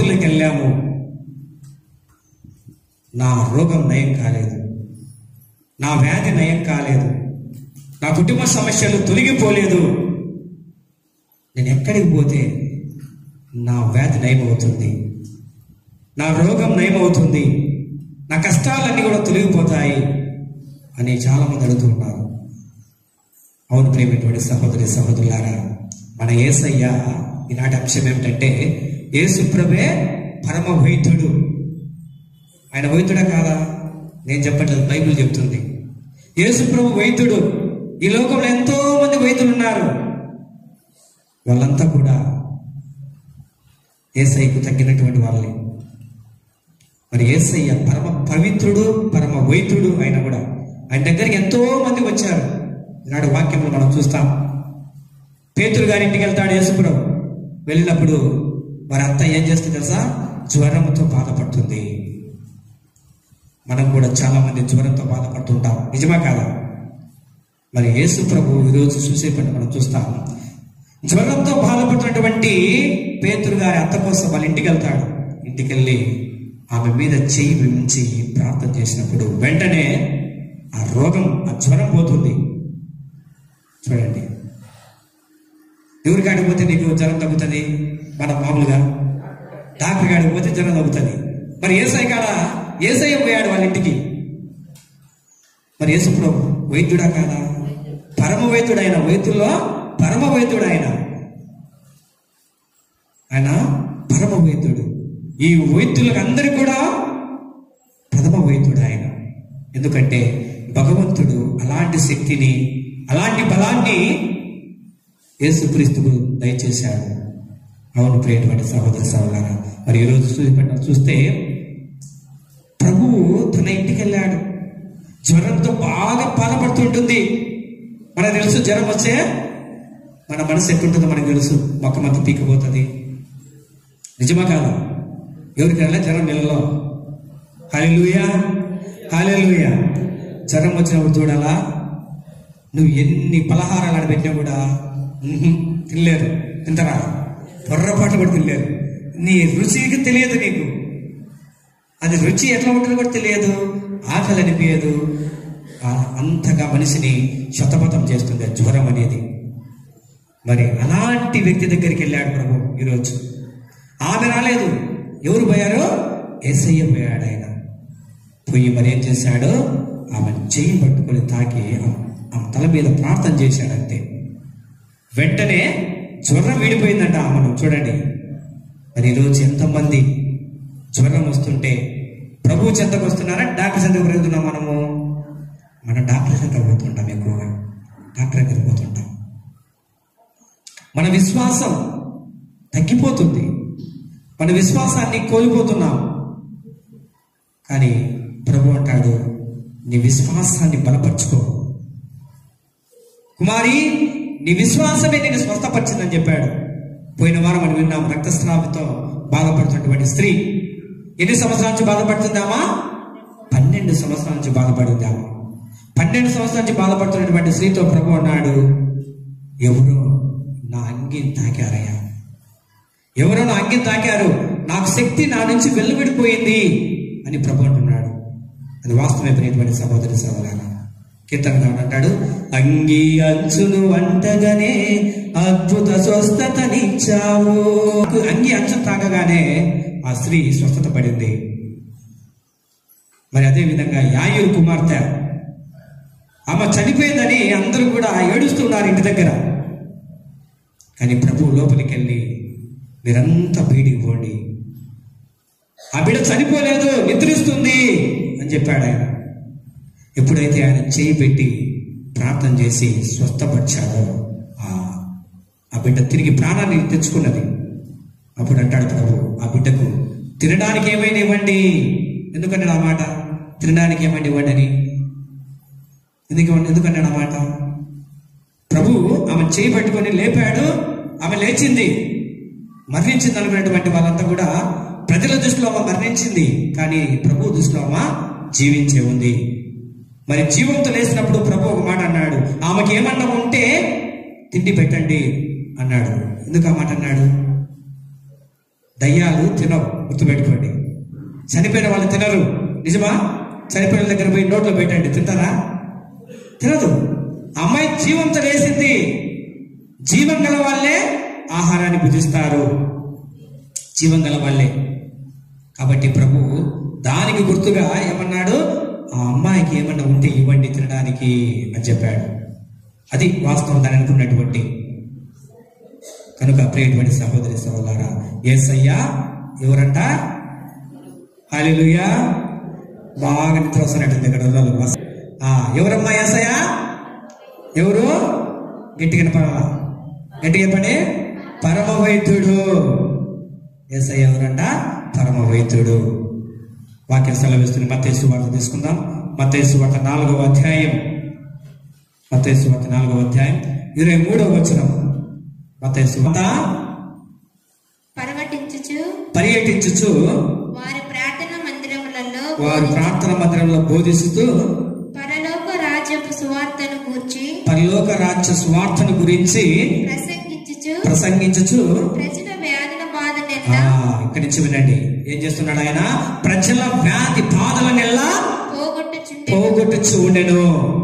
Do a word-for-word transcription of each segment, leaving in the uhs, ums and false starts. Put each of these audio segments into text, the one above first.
ఆసుపత్రిలోకి వెళ్ళాము, నా రోగం నయం కాలేదు, నా వ్యాధి నయం కాలేదు, నా కుటుంబ సమస్యలు తొలగిపోలేదు. నేను ఎక్కడికి పోతే నా వ్యాధి నయమవుతుంది, నా రోగం నయమవుతుంది, నా కష్టాలన్నీ కూడా తొలగిపోతాయి అని చాలామంది అడుగుతున్నారు. అవును ప్రేమటువంటి సహోదరి సహోదరులారా, మన యేసయ్య ఈనాటి అంశం ఏమిటంటే యేసు ప్రభువే పరమ వైద్యుడు. ఆయన వైద్యుడా కాదా? నేను చెప్పట్లేదు, బైబిల్ చెప్తుంది. యేసు ప్రభు వైద్యుడు. ఈ లోకంలో ఎంతో మంది వైద్యులు ఉన్నారు, వాళ్ళంతా కూడా యేసయ్యకు తగ్గినటువంటి వాళ్ళే. మరి యేసయ్య పరమ పవిత్రుడు, పరమ వైద్యుడు. ఆయన కూడా ఆయన దగ్గరికి ఎంతో మంది వచ్చారు. ఈనాడు వాక్యంలో మనం చూస్తాం. పేతురు గారి ఇంటికి వెళ్తాడు యేసుప్రభు. వెళ్ళినప్పుడు వారి అత్త ఏం చేస్తుంది తెలుసా? జ్వరంతో బాధపడుతుంది. మనం కూడా చాలా మంది జ్వరంతో బాధపడుతుంటాం, నిజమా కాదా? మరి యేసు ప్రభు ఈరోజు చూసేపటి మనం చూస్తాం. జ్వరంతో బాధపడుతున్నటువంటి పేతురు గారి అత్త కోసం వాళ్ళ ఇంటికి వెళ్తాడు. ఇంటికి వెళ్ళి ఆమె మీద చెయ్యి ఉంచి ప్రార్థన చేసినప్పుడు వెంటనే ఆ రోగం, ఆ జ్వరం పోతుంది. చూడండి, ఎవరి కాడికి పోతే నీకు జ్వరం తగ్గుతుంది? మన మామూలుగా డాక్టర్ కాడికి పోతే జ్వరం తగ్గుతుంది. మరి యేసయ్య కాడ యేసయ్య పోయాడు వాళ్ళ ఇంటికి. మరి యేసు ప్రభు వైద్యుడా కాదా? పరమ వైద్యుడు ఆయన, వైద్యుల్లో పరమ వైద్యుడు ఆయన. ఆయన పరమ వైద్యుడు. ఈ వైద్యులకు అందరికీ కూడా ప్రథమ వైద్యుడు ఆయన. ఎందుకంటే భగవంతుడు అలాంటి శక్తిని, అలాంటి బలాన్ని యేసుక్రీస్తుకు దయచేశాడు. అవును ప్రియటువంటి సహోదర సహోదరులారా, మరి ఈరోజు చూసి చూస్తే ప్రభువు తన ఇంటికి వెళ్ళాడు. జ్వరంతో బాగా బాధపడుతుంటుంది. మనకు తెలుసు, జ్వరం వచ్చే మన మనసు ఎట్టుంటుందో మనకు తెలుసు. మొక్క మొక్క పీకపోతుంది, నిజమా కాదా? ఎవరికైనా జ్వరం నెలలో హల్లెలూయా హల్లెలూయా. జ్వరం వచ్చినప్పుడు చూడాలా, నువ్వు ఎన్ని పలహారాలు ఆడబెట్టినా కూడా తినలేదు. తింటారా? పొర్రపాటు కూడా తినలేదు. నీ రుచికి తెలియదు నీకు. అది రుచి ఎట్లా ఉంటుందో కూడా తెలియదు, ఆకలి అనిపించదు. అంతగా మనిషిని శతపథం చేస్తుంది జ్వరం అనేది. మరి అలాంటి వ్యక్తి దగ్గరికి వెళ్ళాడు ప్రభు ఈరోజు. ఆమె రాలేదు, ఎవరు పోయారో? యేసయ్య పోయాడు. ఆయన పోయి మరి ఏం చేశాడు? ఆమె చెయ్యి పట్టుకొని తాకి ఆమె తల మీద ప్రార్థన చేశాడంతే. వెంటనే జ్వరం విడిపోయిందంట ఆమెను. చూడండి, మరి ఈరోజు ఎంతమంది జ్వరం వస్తుంటే ప్రభు చెంతకు వస్తున్నారా, డాక్టర్ చెంతకు పెరుగుతున్నాం? మనము మన డాక్టర్ చెంతకు పోతుంటాం, ఎక్కువగా డాక్టర్ దగ్గరికి పోతుంటాం. మన విశ్వాసం తగ్గిపోతుంది, మన విశ్వాసాన్ని కోల్పోతున్నాం. కానీ ప్రభు అంటాడు, నీ విశ్వాసాన్ని బలపరుచుకో కుమారి, నీ విశ్వాసమే నేను స్వస్థపరిచిందని చెప్పాడు. పోయిన వారం మనం విన్నాం, రక్తస్రావంతో బాధపడుతున్నటువంటి స్త్రీ ఎన్ని సంవత్సరాల నుంచి బాధపడుతుందామా? పన్నెండు సంవత్సరాల నుంచి బాధపడిందామా? పన్నెండు సంవత్సరాల నుంచి బాధపడుతున్నటువంటి స్త్రీతో ప్రభు అన్నాడు, ఎవరో నా అంగిని తాకారయ్యా, ఎవరో నా అంగిని తాకారు, నాకు శక్తి నా నుంచి వెలువడిపోయింది అని ప్రభు అంటున్నాడు. అది వాస్తవమైనటువంటి సహోదరి సహోదరులారా. కీర్తనకారుడు అంటాడు, అంగి అంచును అంటగానే అద్భుత స్వస్థతనిచ్చావు. అంగి అంచు తాకగానే ఆ స్త్రీ స్వస్థత పడింది. మరి అదే విధంగా యాయూరు కుమార్తె, ఆమె చనిపోయిందని అందరూ కూడా ఏడుస్తున్నారు ఇంటి దగ్గర. కానీ ప్రభు లోపలికి వెళ్ళి, మీరంతా బయటికి పోండి, ఆ బిడ్డ చనిపోలేదు, నిద్రిస్తుంది అని చెప్పాడు ఆయన. ఎప్పుడైతే ఆయన చేయి పెట్టి ప్రార్థన చేసి స్వస్థపరిచాడో ఆ బిడ్డ తిరిగి ప్రాణాన్ని తెచ్చుకున్నది. అప్పుడు అంటాడు ప్రభు, ఆ బిడ్డకు తినడానికి ఏమైనా ఇవ్వండి. ఎందుకన్నాడు ఆ మాట? తినడానికి ఏమైనా ఇవ్వండి అని. ఎందుకు ఎందుకన్నాడు ఆ మాట? ప్రభు ఆమె చేయి పట్టుకొని లేపాడు, ఆమె లేచింది. మరణించింది అనుకున్నటువంటి వాళ్ళంతా కూడా ప్రజల దృష్టిలో ఆమె మరణించింది, కానీ ప్రభు దృష్టిలో ఆమె జీవించే ఉంది. మరి జీవంతో లేచినప్పుడు ప్రభు ఒక మాట అన్నాడు, ఆమెకి ఏమన్నా ఉంటే తిండి పెట్టండి అన్నాడు. ఎందుకు ఆ మాట అన్నాడు? దయ్యాలు తినవు, గుర్తుపెట్టుకోండి. చనిపోయిన వాళ్ళు తినరు, నిజమా? చనిపోయిన దగ్గర పోయి నోట్లో పెట్టండి, తింటారా? తినదు. అమ్మాయి జీవంతో వేసింది. జీవం గల వాళ్ళే ఆహారాన్ని భుజిస్తారు, జీవం గల వాళ్ళే. కాబట్టి ప్రభు దానికి గుర్తుగా ఏమన్నాడు? ఆ అమ్మాయికి ఏమన్నా ఉంటే ఇవ్వండి తినడానికి అని చెప్పాడు. అది వాస్తవం, దాని అనుకున్నటువంటి. కనుక ప్రియటువంటి సహోదరి సహోదరులారా, యేసయ్య ఎవరంట? హల్లెలూయా. బాగా నిద్ర వస్తున్నట్టుంది ఇక్కడ. ఎవరమ్మా యేసయ్య? ఎవరు? గట్టిగా పడాలా, గట్టిగా పడి. పరమ వైద్యుడు. యేసయ్య ఎవరంట? పరమ వైద్యుడు. వాక్యం సెలవిస్తుంది. మత్తయి సువార్త తీసుకుందాం. మత్తయి సువార్త నాలుగవ అధ్యాయం, మత్తయి సువార్త నాలుగవ అధ్యాయం ఇరవై మూడవ వచనం. మత్తయి సువార్త పర్యటించుచు పర్యటించుచు వారి ప్రార్థన మందిరములలో వారు ప్రార్థన మందిరంలో బోధిస్తూ పరలోక రాజ్యపు సువార్తను గూర్చి పరలోక రాజ్య సువార్తను గురించి ప్రసంగించుచు ప్రసంగించుచు ప్రజల వ్యాధుల బాధనెల్లా ఇక్కడి నుంచి వినండి. ఏం చేస్తున్నాడు ఆయన? ప్రజల వ్యాధి బాధలనెల్లా పోగొట్టుచు ఉండెను.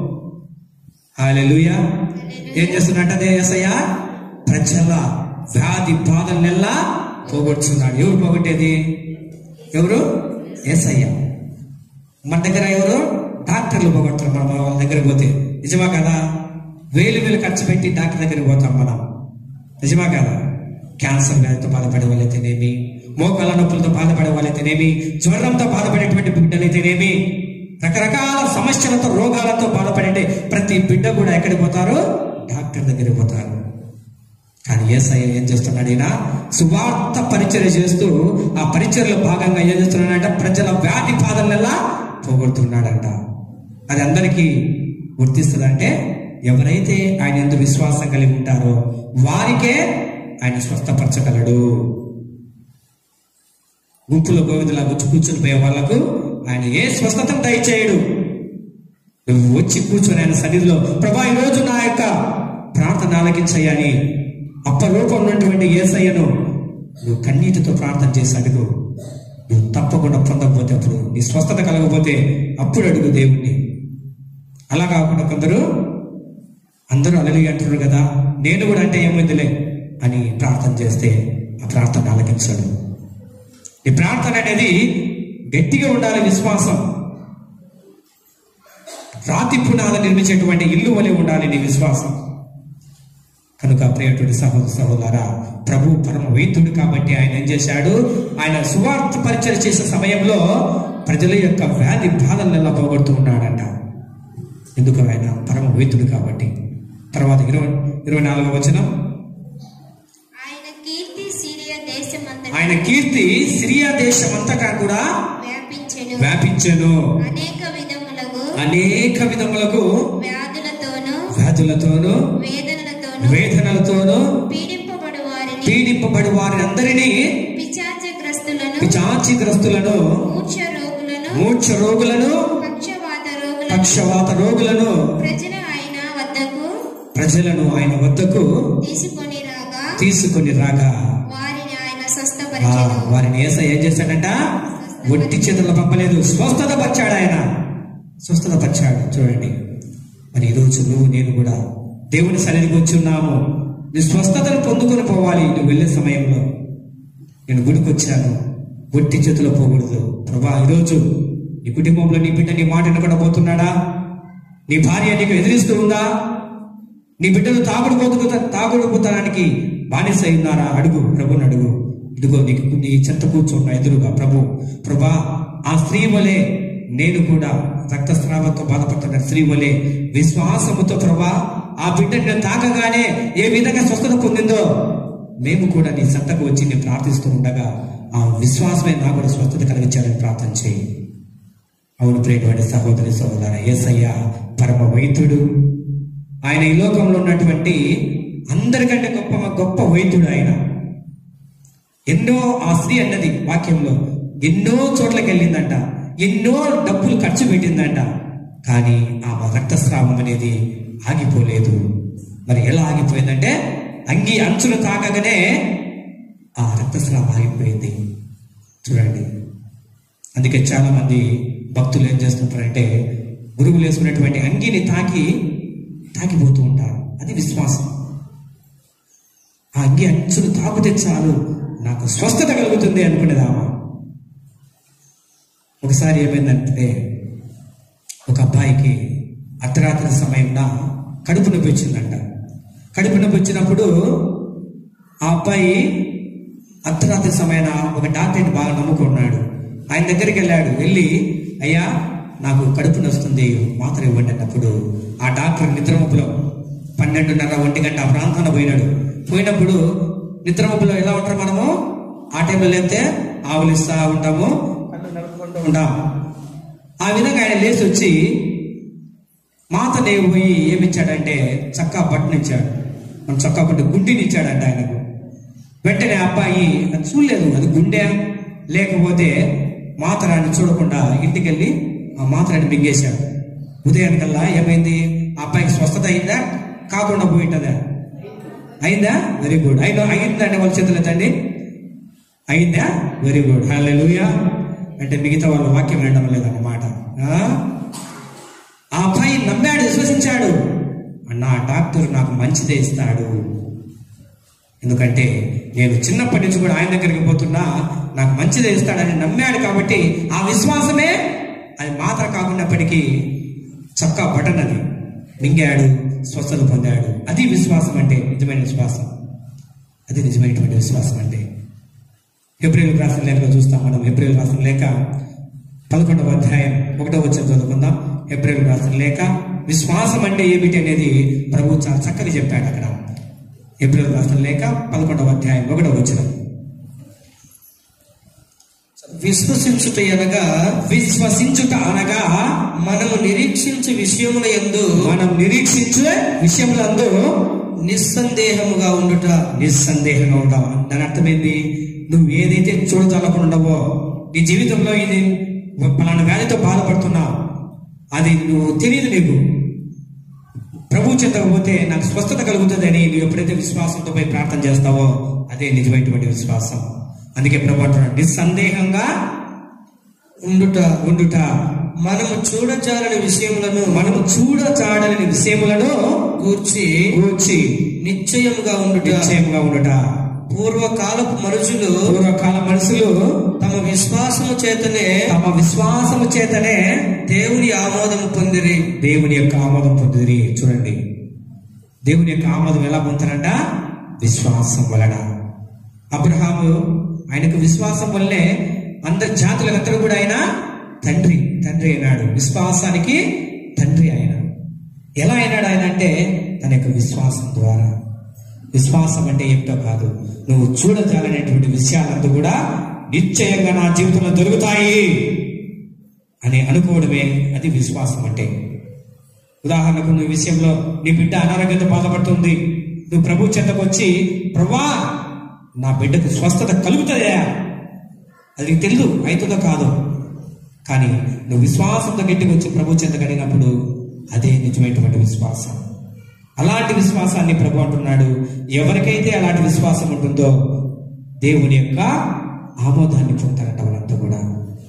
హల్లెలూయా. ఏం చేస్తున్నట్టు అదే యేసయ్య? ప్రజల వ్యాధి బాధలనెల్లా పోగొట్టుచున్నాడు. ఎవరు పోగొట్టేది? ఎవరు? యేసయ్య. మన దగ్గర ఎవరు? డాక్టర్లు పోగొడతారు మనం వాళ్ళ దగ్గర పోతే. నిజమా కదా? వేలు వేలు ఖర్చు పెట్టి డాక్టర్ దగ్గరికి పోతాం మనం, నిజమా కదా? క్యాన్సర్ వ్యాధితో బాధపడే వాళ్ళైతేనేమి, మోకాళ్ళ నొప్పులతో బాధపడే వాళ్ళైతేనేమి, జ్వరంతో బాధపడేటువంటి బిడ్డలైతేనేమి, రకరకాల సమస్యలతో రోగాలతో బాధపడే ప్రతి బిడ్డ కూడా ఎక్కడికి పోతారు? డాక్టర్ దగ్గరికి పోతారు. కానీ యేసయ్య ఏం చేస్తున్నాడు? ఈయన సువార్త పరిచర్య చేస్తూ ఆ పరిచర్యలో భాగంగా ఏం చేస్తున్నాడంట? ప్రజల వ్యాధి బాధలెల్లా పోగొడుతున్నాడంట. అది అందరికీ గుర్తిస్తుందంటే ఎవరైతే ఆయన యందు విశ్వాసం కలిగి ఉంటారో వారికే ఆయన స్వస్థపరచగలడు. గుంపులో గోవిందులా గుచ్చి కూర్చొని పోయే వాళ్లకు ఆయన ఏ స్వస్థతను దయచేయడు. నువ్వు వచ్చి కూర్చొని ఆయన సన్నిధిలో, ప్రభా ఈ రోజు నా యొక్క ప్రార్థన ఆలకించయ్యని అప్పరూపం ఉన్నటువంటి యేసయ్యను నువ్వు కన్నీటితో ప్రార్థన చేసి అడుగు. నువ్వు తప్పకుండా పొందకపోతే, అప్పుడు నీ స్వస్థత కలగకపోతే అప్పుడు అడుగు దేవుణ్ణి. అలా కాకుండా కొందరు అందరూ అలలి అంటున్నారు కదా, నేను కూడా అంటే ఏమైందిలే అని ప్రార్థన చేస్తే ఆ ప్రార్థన ఆలకించాడు. ఈ ప్రార్థన అనేది గట్టిగా ఉండాలి. విశ్వాసం రాతి పునాది నిర్మించేటువంటి ఇల్లు వలె ఉండాలి నీ విశ్వాసం. కనుక ప్రియటువంటి సహోదర సహోదరా, ప్రభు పరమ వైద్యుడు కాబట్టి ఆయన ఏం చేశాడు? ఆయన సువార్త పరిచయం చేసే సమయంలో ప్రజల యొక్క వ్యాధి బాధలను పోగొడుతూ ఉన్నాడంట. ఎందుకు? ఆయన పరమ వైద్యుడు కాబట్టి. తర్వాత ఇరవై ఇరవై నాలుగవ వచనం, ఆయన కీర్తి సిరియా దేశమంతటా ఆయన కీర్తి సిరియా దేశమంతటా కూడా వ్యాపించెను వ్యాపించెను అనేక విధములకు అనేక విధములకు వ్యాధులతోను వ్యాధులతోను వేదనలతోను వేదనలతోను పీడింపబడు వారిని పీడింపబడి వారిని అందరినీ పిశాచగ్రస్తులను పిశాచిగ్రస్తులను మూర్ఛ రోగులను మూర్ఛ రోగులను పక్షవాత రోగులను పక్షవాత రోగులను ప్రజల ఆయన వద్దకు ప్రజలను ఆయన వద్దకు తీసుకొని రాగా తీసుకొని రాగా వారిని ఆయన స్వస్థపరిచెను. వారిని యేసయ్య ఏం చేశాడంట? ఒట్టి చేతుల్లో పంపలేదు, స్వస్థత పరిచాడు. ఆయన స్వస్థత పరిచాడు. చూడండి, మరి ఈరోజు నువ్వు నేను కూడా దేవుని సన్నిధికి వచ్చి ఉన్నాము. నీ స్వస్థతను పొందుకొని పోవాలి. నువ్వు వెళ్ళే సమయంలో నేను గుడికి వచ్చాను, ఒట్టి చేతిలో పోకూడదు. ప్రభా, ఈరోజు నీ కుటుంబంలో నీ బిడ్డ నీ మాట వినకపోతున్నాడా? నీ భార్య నీకు ఎదిరిస్తూ ఉందా? నీ బిడ్డలు తాగుడు పోతు తాగుడు పోతానికి బానిస ఉన్నారా? అడుగు, ప్రభుని అడుగు. ఇదిగో నీకు నీ చెంత కూర్చున్నా ఎదురుగా ప్రభు, ప్రభా ఆ స్త్రీ వలె నేను కూడా రక్తస్రావంతో బాధపడుతున్న స్త్రీ వలె విశ్వాసముతో ప్రభా ఆ బిడ్డని నేను తాకగానే ఏ విధంగా స్వస్థత పొందిందో మేము కూడా నీ చెంతకు వచ్చి నేను ప్రార్థిస్తూ ఉండగా ఆ విశ్వాసమే నాకు కూడా స్వస్థత కలిగించాలని ప్రార్థన చేయి. అవును ప్రియమైన సహోదరి సహోదర, యేసయ్య పరమ వైద్యుడు. ఆయన ఈ లోకంలో ఉన్నటువంటి అందరికంటే గొప్ప గొప్ప వైద్యుడు ఆయన. ఎన్నో ఆ స్త్రీ అన్నది వాక్యంలో ఎన్నో చోట్లకి వెళ్ళిందంట, ఎన్నో డబ్బులు ఖర్చు పెట్టిందంట, కానీ ఆ రక్తస్రావం అనేది ఆగిపోలేదు. మరి ఎలా ఆగిపోయిందంటే అంగి అంచులు తాకగానే ఆ రక్తస్రావం ఆగిపోయింది. చూడండి, అందుకే చాలా మంది భక్తులు ఏం చేస్తుంటారంటే గురువులు వేసుకున్నటువంటి అంగీని తాకి తాకిపోతూ ఉంటారు. అది విశ్వాసం. ఆ అంగి అంచును తాకితే చాలు నాకు స్వస్థత కలుగుతుంది అనుకునేదామా. ఒకసారి ఏమైందంటే ఒక అబ్బాయికి అర్ధరాత్రి సమయంలో కడుపు నొప్పి వచ్చిందంట. కడుపు నొప్పి వచ్చినప్పుడు ఆ అబ్బాయి అర్ధరాత్రి సమయాన ఒక డాక్టర్ని బాగా నమ్ముకున్నాడు. ఆయన దగ్గరికి వెళ్ళాడు. వెళ్ళి, అయ్యా నాకు కడుపు నొస్తుంది, మాత్రం ఇవ్వండి అన్నప్పుడు ఆ డాక్టర్ నిద్రమప్పులో పన్నెండున్నర ఒంటి గంట ఆ ప్రాంతాన పోయినాడు. పోయినప్పుడు నిద్రమప్పులో ఎలా ఉంటారు మనము, ఆ టైంలో లేకపోతే ఆవులిస్తా ఉంటాము, కళ్ళు నరుక్కుంటూ ఉంటాం. ఆ విధంగా ఆయన లేచి వచ్చి మాతనే పోయి ఏమిచ్చాడంటే చక్కా బట్టను ఇచ్చాడు. మన చక్కా బట్ట గుండెని ఇచ్చాడంట ఆయనకు. వెంటనే అబ్బాయి అది చూడలేదు, అది గుండె లేకపోతే మాత్రాన్ని చూడకుండా ఇంటికి వెళ్ళి ఆ మాత్రాన్ని మింగేశాడు. ఉదయానికల్లా ఏమైంది, ఆ అబ్బాయికి స్వస్థత అయిందా కాకుండా పోయింటదా? అయిందా? Very good. అయినా అయిందంటే వాళ్ళ చేతులు ఎత్తండి. అయిందా? Very good, hallelujah. అంటే మిగతా వాళ్ళ వాక్యం వినడం లేదన్నమాట. ఆ అబ్బాయి నమ్మాడు, విశ్వసించాడు. నా డాక్టర్ నాకు మంచిదే ఇస్తాడు, ఎందుకంటే నేను చిన్నప్పటి నుంచి కూడా ఆయన దగ్గరికి పోతున్నా, నాకు మంచిదే ఇస్తాడని నమ్మాడు. కాబట్టి ఆ విశ్వాసమే, అది మాత్ర కాకున్నప్పటికీ చక్కా బటన్ అది మింగాడు, స్వస్థత పొందాడు. అది విశ్వాసం అంటే, నిజమైన విశ్వాసం. అది నిజమైనటువంటి విశ్వాసం అంటే. హెబ్రీయులకు రాసిన లేఖలో చూస్తాం మనం. హెబ్రీయులకు రాసిన లేఖ పదకొండవ అధ్యాయం ఒకటో వచనం చదువుకుందాం. హెబ్రీయులకు రాసిన లేఖ విశ్వాసం అంటే ఏమిటి అనేది ప్రభు చాలా చక్కగా చెప్పాడు అక్కడ. హెబ్రీయులకు రాసిన లేఖ పదకొండవ అధ్యాయం ఒకటో వచనం. విశ్వసించుట అనగా విశ్వసించుట అనగా మనము నిరీక్షించే విషయముల యందు మనం నిరీక్షించే విషయములందు నిస్సందేహముగా ఉండుట. నిస్సందేహంగా ఉంటాం. దాని అర్థమైంది, నువ్వు ఏదైతే చూడజాలకుండావో, నీ జీవితంలో ఇది పలానా వ్యాధితో బాధపడుతున్నావు, అది నువ్వు తెలియదు. నీకు ప్రభు చెందకపోతే నాకు స్వస్థత కలుగుతుంది అని నువ్వు ఎప్పుడైతే విశ్వాసంతో పోయి ప్రార్థన చేస్తావో అదే నిజమైనటువంటి విశ్వాసం. అందుకే ప్రభు అంటున్నాడు, నిస్సందేహంగా ఉండుట ఉండుట. మనము చూడజాలని విషయములను మనము చూడజాడని విషయములను గూర్చి గూర్చి నిశ్చయముగా ఉండుట. నిశ్చయముగా ఉండుట. పూర్వకాలపు మనుషులు పూర్వకాల మనుషులు తమ విశ్వాసము చేతనే తమ విశ్వాసము చేతనే దేవుని ఆమోదము పొందిరి. దేవుని యొక్క ఆమోదం పొందిరి. చూడండి, దేవుని యొక్క ఆమోదం ఎలా పొందుతారంట? విశ్వాసం వలన. అబ్రహాము ఆయనకు విశ్వాసం వల్లే అందరి జాతులందరూ కూడా ఆయన తండ్రి తండ్రి అయినాడు. విశ్వాసానికి తండ్రి ఆయన. ఎలా అయినాడు ఆయన అంటే తన యొక్క విశ్వాసం ద్వారా. విశ్వాసం అంటే ఏమిటో కాదు, నువ్వు చూడజాలనేటువంటి విషయాలంతా కూడా నిశ్చయంగా నా జీవితంలో దొరుకుతాయి అని అనుకోవడమే అది విశ్వాసం అంటే. ఉదాహరణకు నువ్వు విషయంలో నీ బిడ్డ అనారోగ్యంతో బాధపడుతుంది, నువ్వు ప్రభు చెంతకు వచ్చి, ప్రభా నా బిడ్డకు స్వస్థత కలుగుతుందా, అది తెలియదు అవుతుందో కాదో, కానీ నువ్వు విశ్వాసంతో గట్టిగా వచ్చి ప్రభు చెంత కడిగినప్పుడు అదే నిజమైనటువంటి విశ్వాసం. అలాంటి విశ్వాసాన్ని ప్రభు అంటున్నాడు, ఎవరికైతే అలాంటి విశ్వాసం ఉంటుందో దేవుని యొక్క ఆమోదాన్ని పొందుతారంట వాళ్ళంతా కూడా.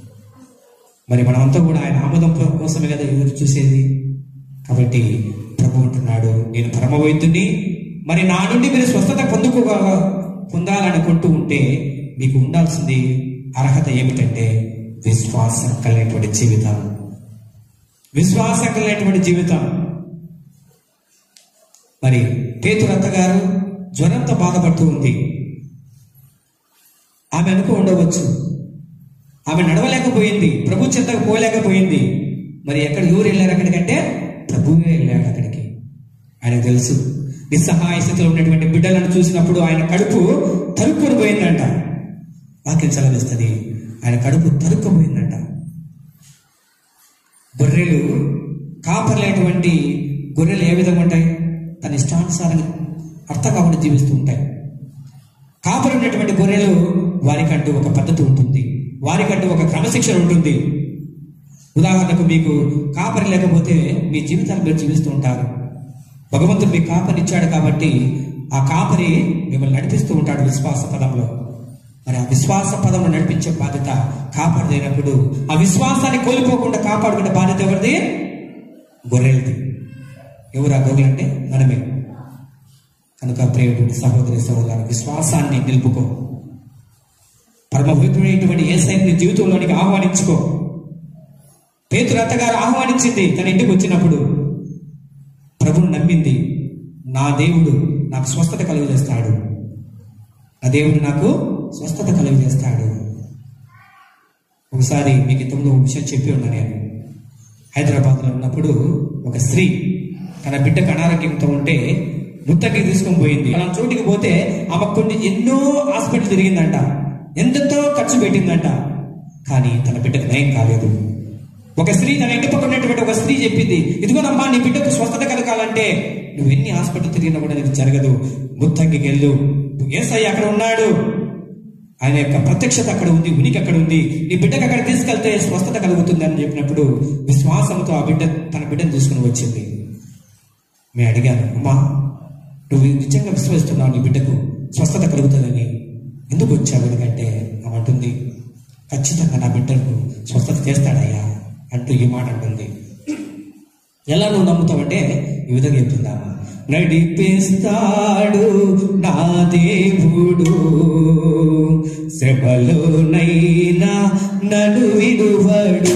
మరి మనమంతా కూడా ఆయన ఆమోదం కోసమే కదా ఎదురు చూసేది. కాబట్టి ప్రభు అంటున్నాడు, నేను పరమ వైద్యుని, మరి నా నుండి మీరు స్వస్థత పొందుకో పొందాలనుకుంటూ ఉంటే మీకు ఉండాల్సింది అర్హత ఏమిటంటే విశ్వాసం కలిగినటువంటి జీవితం. విశ్వాసం కలిగినటువంటి జీవితం. మరి పేతురు అత్తగారు జ్వరంతో బాధపడుతూ ఉంది. ఆమె అనుకో ఉండవచ్చు, ఆమె నడవలేకపోయింది, ప్రభు చెంతకు పోలేకపోయింది. మరి ఎక్కడ ఊరు వెళ్ళారు అక్కడికంటే ప్రభువే వెళ్ళాడు అక్కడికి. ఆయనకు తెలుసు నిస్సహాయ స్థితిలో ఉన్నటువంటి బిడ్డలను చూసినప్పుడు ఆయన కడుపు తరుక్కుని పోయిందంట. వాక్యం చదివిస్తుంది, ఆయన కడుపు తరుక్కుపోయిందంట. గొర్రెలు కాపర్లేటువంటి గొర్రెలు ఏ విధంగా ఉంటాయి? తన ఇష్టానుసారంగా అర్థం కాకుండా జీవిస్తూ ఉంటాయి. కాపరి ఉన్నటువంటి గొర్రెలు వారికంటూ ఒక పద్ధతి ఉంటుంది, వారికంటూ ఒక క్రమశిక్షణ ఉంటుంది. ఉదాహరణకు మీకు కాపరి లేకపోతే మీ జీవితాలు మీరు జీవిస్తూ ఉంటారు. భగవంతుడు మీకు కాపరి ఇచ్చాడు కాబట్టి ఆ కాపరి మిమ్మల్ని నడిపిస్తూ ఉంటాడు విశ్వాస పదంలో. మరి ఆ విశ్వాస పదము నడిపించే బాధ్యత కాపాడదైనప్పుడు ఆ విశ్వాసాన్ని కోల్పోకుండా కాపాడుకునే బాధ్యత ఎవరిది? గొర్రెలది. ఎవరు ఆ గొర్రెలు అంటే మనమే. కనుక ప్రియమైన సహోదరి సహోదరు, విశ్వాసాన్ని నిలుపుకో. పరమపవిత్రుడైనటువంటి యేసయ్యని జీవితంలోనికి ఆహ్వానించుకో. పేతురు అత్తగారు ఆహ్వానించింది తన ఇంటికి వచ్చినప్పుడు. ప్రభువును నమ్మింది. నా దేవుడు నాకు స్వస్థత కలుగజేస్తాడు, నా దేవుడు నాకు స్వస్థత కలుగజేస్తాడు. ఒకసారి మీకు ఇంతకుముందు ఒక విషయం చెప్పి ఉన్నా. నేను హైదరాబాద్లో ఉన్నప్పుడు ఒక స్త్రీ తన బిడ్డకు అనారోగ్యంతో ఉంటే ముత్తకి తీసుకొని పోయింది. అలా చోటికి పోతే ఆమె కొన్ని ఎన్నో హాస్పిటల్ తిరిగిందంట, ఎంతతో ఖర్చు పెట్టిందంట. కానీ తన బిడ్డకు నయం కాలేదు. ఒక స్త్రీ, తన ఇంటి పక్కన ఉన్నటువంటి ఒక స్త్రీ చెప్పింది, ఇదిగోనమ్మా నీ బిడ్డకు స్వస్థత కలగాలంటే నువ్వు ఎన్ని హాస్పిటల్ తిరిగినా కూడా నీకు జరగదు, ముత్తంగికి వెళ్ళు, యేసయ్య అక్కడ ఉన్నాడు, ఆయన యొక్క ప్రత్యక్షత అక్కడ ఉంది, ఉనికి అక్కడ ఉంది, నీ బిడ్డకు అక్కడ తీసుకెళ్తే స్వస్థత కలుగుతుంది అని చెప్పినప్పుడు విశ్వాసంతో ఆ బిడ్డ తన బిడ్డను తీసుకుని వచ్చింది. మేము అడిగాను, అమ్మా నువ్వు నిజంగా విశ్వసిస్తున్నావు నీ బిడ్డకు స్వస్థత కలుగుతుందని, ఎందుకు వచ్చావు? ఎందుకంటే ఆమె అంటుంది, ఖచ్చితంగా నా బిడ్డకు స్వస్థత చేస్తాడయ్యా అంటూ ఈ మాట అంటుంది. ఎలా నువ్వు నమ్ముతావంటే ఈ విధంగా చెప్తుందా, నడిపిస్తాడు నా దేవుడు, శ్రమలోనైనా నన్ను విడువడు,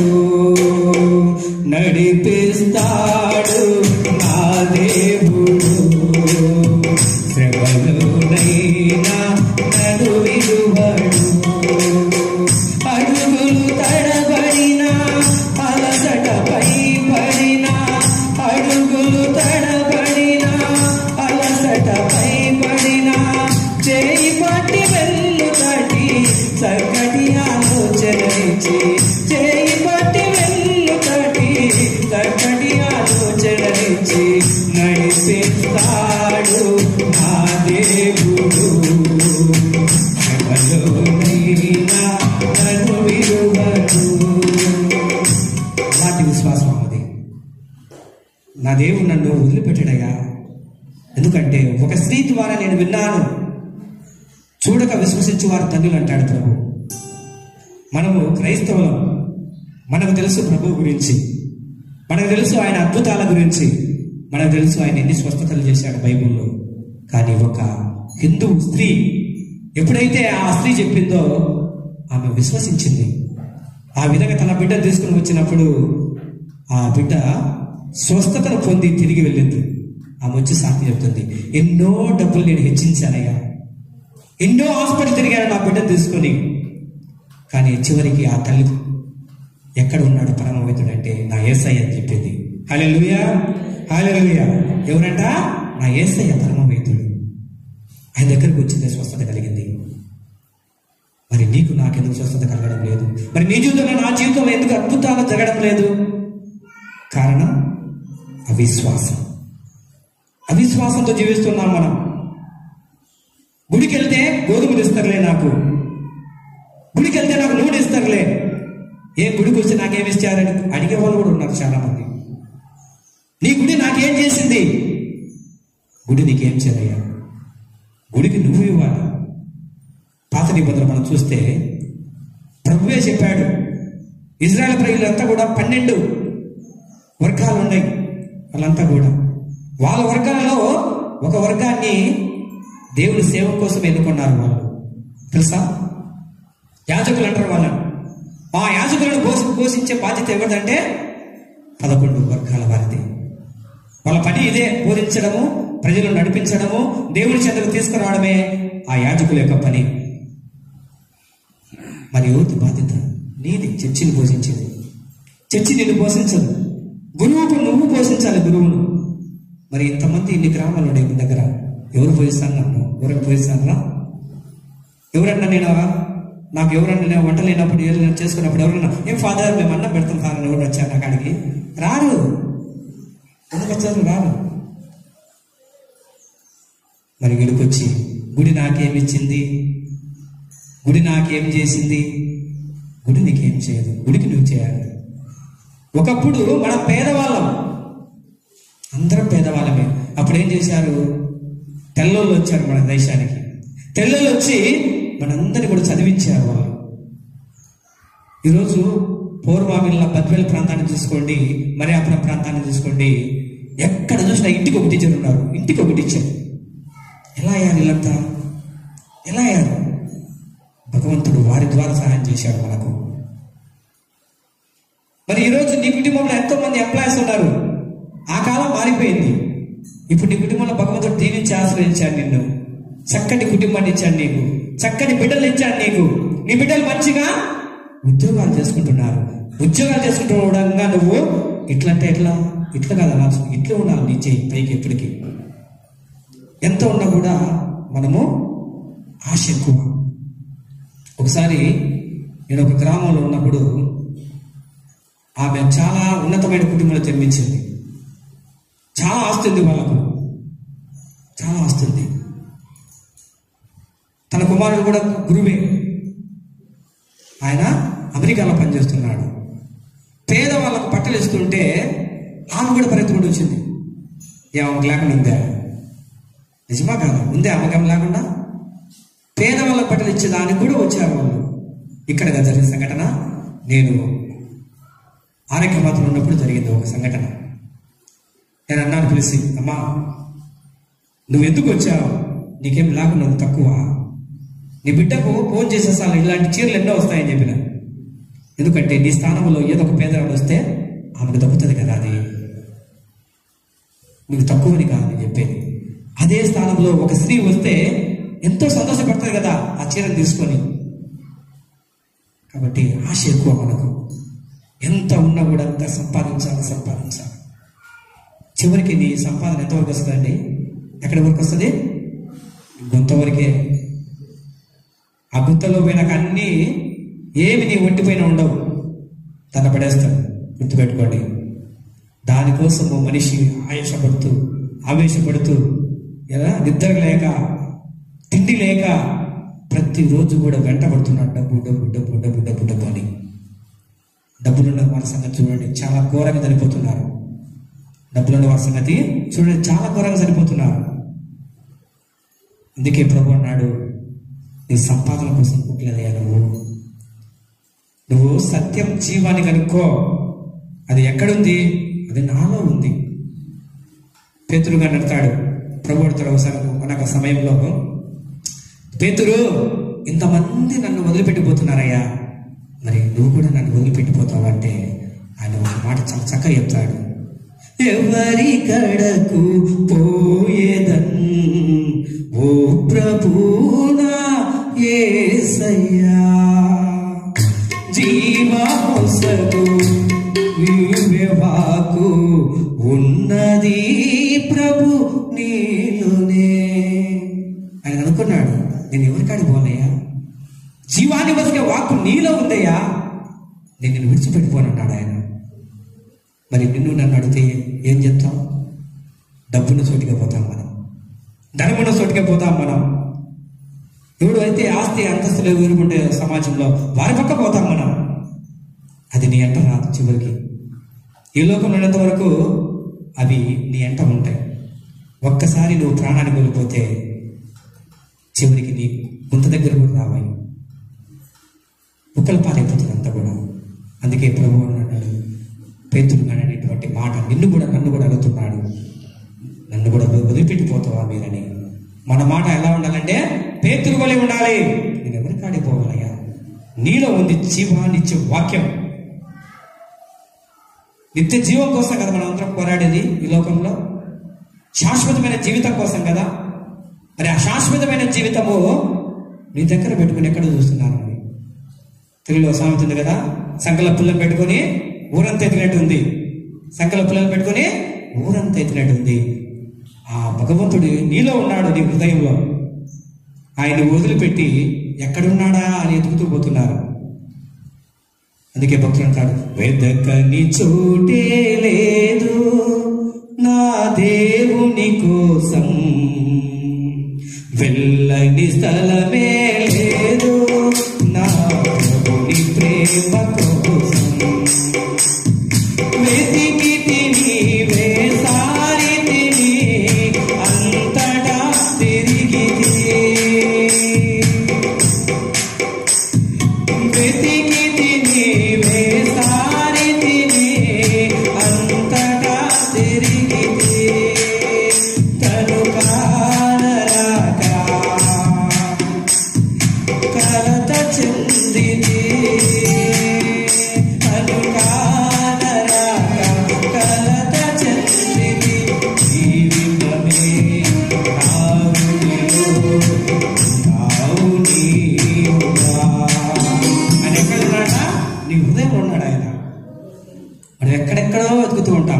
నడిపిస్తాడు నా దేవుడు, శ్రమలోనైనా నన్ను విడువడు, అడుగులు తడబడినా అలసటపై పడినా, అడుగులు తడబడినా అలసటపై పడినా, చేయి పట్టి వెళ్ళు తటి చక్కటి ఆలోచనిచ్చి, చేయి పట్టి వెళ్ళు తటి చక్కటి ఆలోచనిచ్చి, నడిపిస్తాడు నా దేవుడు, నన్ను విడువడు. అలాంటి విశ్వాసం అన్నది. నా దేవుడు నన్ను వదిలిపెట్టాడయ్యా, ఎందుకంటే ఒక స్త్రీ ద్వారా నేను విన్నాను, చూడక విశ్వసించి వారు ధన్యులు అంటాడు ప్రభు. మనము క్రైస్తవులం, మనకు తెలుసు ప్రభు గురించి, మనకు తెలుసు ఆయన అద్భుతాల గురించి, మనకు తెలుసు ఆయన ఎన్ని స్వస్థతలు చేశాడు బైబిల్లో. కానీ ఒక హిందూ స్త్రీ ఎప్పుడైతే ఆ స్త్రీ చెప్పిందో ఆమె విశ్వసించింది. ఆ విధంగా తన బిడ్డను తీసుకుని వచ్చినప్పుడు ఆ బిడ్డ స్వస్థతను పొంది తిరిగి వెళ్ళింది. ఆమె వచ్చి సాక్షి చెప్తుంది, ఎన్నో డబ్బులు నేను హెచ్చించానయ్యా, ఎన్నో హాస్పిటల్ తిరిగాను నా బిడ్డను తీసుకొని, కానీ చివరికి ఆ తల్లి ఎక్కడ ఉన్నాడు పరమవేతుడు అంటే నా యేసయ్య అని చెప్పింది. హల్లెలూయా, హల్లెలూయా. ఎవరంట? నా యేసయ్య పరమవేతుడు. ఆయన దగ్గరకు వచ్చింది, స్వస్థత కలిగింది. మరి నీకు నాకెందుకు స్వస్థత కలగడం లేదు? మరి నీ జీవితంలో నా జీవితంలో ఎందుకు అద్భుతాలు జరగడం లేదు? కారణం అవిశ్వాసం. అవిశ్వాసంతో జీవిస్తున్నాం మనం. గుడికి వెళ్తే గోధుమలు ఇస్తారులే, నాకు గుడికి వెళ్తే నాకు నూనె ఇస్తారులే, ఏ గుడికి వస్తే నాకేమి ఇచ్చారని అడిగే వాళ్ళు కూడా ఉన్నారు చాలా మంది. నీ గుడి నాకేం చేసింది? గుడి నీకేం చేయాలయ్యా? గుడికి నువ్వు ఇవ్వాలి. పాత నిబంధనలు మనం చూస్తే ప్రభువే చెప్పాడు, ఇజ్రాయెల్ ప్రజలంతా కూడా పన్నెండు వర్గాలు ఉన్నాయి. వాళ్ళంతా కూడా వాళ్ళ వర్గాలలో ఒక వర్గాన్ని దేవుడి సేవ కోసం ఎన్నుకున్నారు. వాళ్ళు తెలుసా? యాజకులు అంటారు వాళ్ళని. ఆ యాజకులను పోషి పోషించే బాధ్యత ఎవరిదంటే పదకొండు వర్గాల వారిది. వాళ్ళ పని ఇదే, బోధించడము, ప్రజలను నడిపించడము, దేవుడి చెంతకు తీసుకురావడమే ఆ యాజకుల యొక్క పని. మరి యువతి బాధ్యత నీది, చర్చిని పోషించేది. చర్చి నిన్ను పోషించదు, గురువుకు నువ్వు పోషించాలి గురువును. మరి ఇంతమంది ఇన్ని గ్రామాలు ఉండే మీ దగ్గర ఎవరు పోయిస్తాను? నన్ను ఎవరికి పోయిస్తానరా? ఎవరన్నా నేను నాకు ఎవరన్నా నేను వంట లేనప్పుడు ఏదైనా చేసుకున్నప్పుడు ఎవరన్నా ఏం ఫాదర్ మేము అన్నం పెడతాం ఫాదర్ ఎవరు వచ్చారు నా కాడికి? రారు. ఎందుకు వచ్చారు? రారు. మరి వీడికొచ్చి గుడి నాకేమిచ్చింది, గుడి నాకేం చేసింది? గుడి నీకేం చేయదు, గుడికి నువ్వు చేయాలి. ఒకప్పుడు మనం పేదవాళ్ళం, అందరం పేదవాళ్ళమే. అప్పుడు ఏం చేశారు? తెల్లోళ్ళు వచ్చారు మన దేశానికి. తెల్లోళ్ళు వచ్చి మనందరినీ కూడా చదివించారు వాళ్ళు. ఈరోజు పూర్వామిల్ల బద్వేల్ ప్రాంతాన్ని చూసుకోండి, మరియాపురం ప్రాంతాన్ని చూసుకోండి, ఎక్కడ చూసినా ఇంటికి ఒక టీచర్ ఉన్నారు, ఇంటికి ఒక టీచర్. ఎలా అయ్యారు వీళ్ళంతా? ఎలా అయ్యారు? భగవంతుడు వారి ద్వారా సహాయం చేశాడు మనకు. మరి ఈరోజు నీ కుటుంబంలో ఎంతో మంది ఎంప్లాయీస్ ఉన్నారు. ఆ కాలం మారిపోయింది. ఇప్పుడు నీ కుటుంబంలో భగవంతుడు దీవించి ఆశ్రయించాడు నిన్ను. చక్కటి కుటుంబాన్ని ఇచ్చాడు నీకు, చక్కటి బిడ్డలు ఇచ్చాడు నీకు. నీ బిడ్డలు మంచిగా ఉద్యోగాలు చేసుకుంటున్నారు. ఉద్యోగాలు చేసుకుంటూ ఉండగా నువ్వు ఇట్లా అంటే ఎట్లా? ఇట్లా కాదు అలా ఇట్లా ఉండాలి నీ చేయి పైకి ఎప్పటికీ. ఎంత ఉన్నా కూడా మనము ఆశ ఎక్కువ. ఒకసారి నేను ఒక గ్రామంలో ఉన్నప్పుడు ఆమె చాలా ఉన్నతమైన కుటుంబంలో జన్మించింది. చాలా ఆస్తుంది వాళ్ళకు, చాలా ఆస్తుంది. తన కుమారుడు కూడా గురువే. ఆయన అమెరికాలో పనిచేస్తున్నాడు. పేద వాళ్ళకు బట్టలు ఇస్తుంటే ఆమె కూడా పరిగెత్తుకుంటూ వచ్చింది. ఏ ఆమెకు లేకుండా ఉందా? నిజమా కాదా? ఉందే ఆమెకేం లేకుండా? పేద వాళ్ళకు బట్టలు ఇచ్చేదానికి కూడా వచ్చారు వాళ్ళు. ఇక్కడ జరిగిన సంఘటన నేను ఆరోగ్య మాత్రం ఉన్నప్పుడు జరిగింది ఒక సంఘటన. నేను అన్నాను పిలిచి, అమ్మా నువ్వు ఎందుకు వచ్చావు? నీకేం లేకుండా తక్కువ? నీ బిడ్డకు ఫోన్ చేసేసాను, ఇలాంటి చీరలు ఎన్నో వస్తాయని చెప్పిన. ఎందుకంటే నీ స్థానంలో ఏదో ఒక పేదవాడు వస్తే ఆమెకు తగ్గుతుంది కదా, అది నీకు తక్కువని కాదు అని చెప్పేది. అదే స్థానంలో ఒక స్త్రీ వస్తే ఎంతో సంతోషపడుతుంది కదా ఆ చీరను తీసుకొని. కాబట్టి ఆశ ఎక్కువ మనకు. ఎంత ఉన్నా కూడా అంత సంపాదించాలి సంపాదించాలి. చివరికి నీ సంపాదన ఎంతవరకు వస్తుందండి? ఎక్కడి వరకు వస్తుంది? గుంతవరకే. ఆ గుంతలో పోయినాక అన్నీ ఏమి నీ ఒంటిపోయిన ఉండవు, తన పడేస్తాడు. గుర్తుపెట్టుకోండి. దానికోసం మనిషి ఆయాసపడుతూ ఆవేశపడుతూ ఎలా నిద్ర లేక తిండి లేక ప్రతిరోజు కూడా వెంటబడుతున్నాడు. డబ్బు డబ్బు డబ్బు డబ్బు డబ్బు డబ్బు అని. డబ్బులున్న వారి సంగతి చూడండి, చాలా ఘోరంగా చనిపోతున్నారు. డబ్బులున్న వారి సంగతి చూడండి, చాలా ఘోరంగా చనిపోతున్నారు. అందుకే ప్రభు అన్నాడు, నీ సంపాదన కోసం పుట్టలేదయ్యా నువ్వు. నువ్వు సత్యం జీవాన్ని కనుక్కో. అది ఎక్కడుంది? అది నాలో ఉంది. పేతురు గారు నడతాడు. ప్రభు అడతాడు ఒకసారి మనకు సమయంలో, పేతురు ఇంతమంది నన్ను వదిలిపెట్టిపోతున్నారయ్యా, మరి నువ్వు కూడా నన్ను వదిలిపెట్టిపోతావు అంటే ఆయన ఒక మాట చాలా చక్కగా చెప్తాడు. ఎవరి కడకు పోయేదన్ ఓ ప్రభునా యేసయ్యా, జీవమొసగు వివేవాకు ఉన్నది ప్రభు నీలోనే. ఆయన అనుకున్నాడు, నేను ఎవరికాడికి పోనయ్యా, జీవాన్ని బతికే వాక్కు నీలో ఉందయ్యా, నేను నిన్ను విడిచిపెట్టిపోనన్నాడు ఆయన. మరి నిన్ను నన్ను అడిగితే ఏం చెప్తాం? డబ్బున్న చోటికి పోతాం మనం, ధనమున్న చోటికి పోతాం మనం. ఎవడు అయితే ఆస్తి అంతస్తులు ఎదుర్కొంటే సమాజంలో వారి పక్క పోతాం మనం. అది నీ ఎంట రాదు. చివరికి ఈ లోకంలో ఉన్నంత వరకు అవి నీ ఎంట ఉంటాయి. ఒక్కసారి నువ్వు ప్రాణాన్ని కోల్పోతే చివరికి నీ గుంత దగ్గర కూడా రావాయి, బుక్కలు పాలైపోతుంది అంతా కూడా. అందుకే ప్రభువు అన్నాడు, పేతురు అనేటువంటి మాట నిన్ను కూడా నన్ను కూడా అడుగుతున్నాడు, నన్ను కూడా వదిలిపెట్టిపోతావా మీరని. మన మాట ఎలా ఉండాలంటే పేతురు వలె ఉండాలి. నేను ఎవరి కాడిపోవాలయ్యా? నీలో ఉంది జీవాన్నిచ్చే వాక్యం. నిత్య జీవం కోసం కదా మనం అందరం పోరాడేది ఈ లోకంలో, శాశ్వతమైన జీవితం కోసం కదా. మరి ఆ శాశ్వతమైన జీవితము నీ దగ్గర పెట్టుకుని ఎక్కడ చూస్తున్నాను అని తెలుగులో సామెత ఉంది కదా, సంకల పిల్లలు పెట్టుకొని ఊరంతా ఎత్తినట్టు ఉంది. సంకల పిల్లలు పెట్టుకొని ఊరంతా ఎత్తినట్టు ఉంది. ఆ భగవంతుడు నీలో ఉన్నాడు, నీ హృదయంలో. ఆయన వదిలిపెట్టి ఎక్కడున్నాడా అని ఎదుగుతూ పోతున్నారు. అందుకే భక్తులు అంటాడు, వెదకని చోటే లేదు నా దేవుని కోసం, వెళ్ళని స్థలమే లేదు నా ప్రభుని ప్రేమ కోసం. వెతికి తిని వేసారి తిని అంతటా తిరిగి నీ హృదయంలో ఉన్నాడు ఆయన. మనం ఎక్కడెక్కడో వెతుకుతూ ఉంటాం,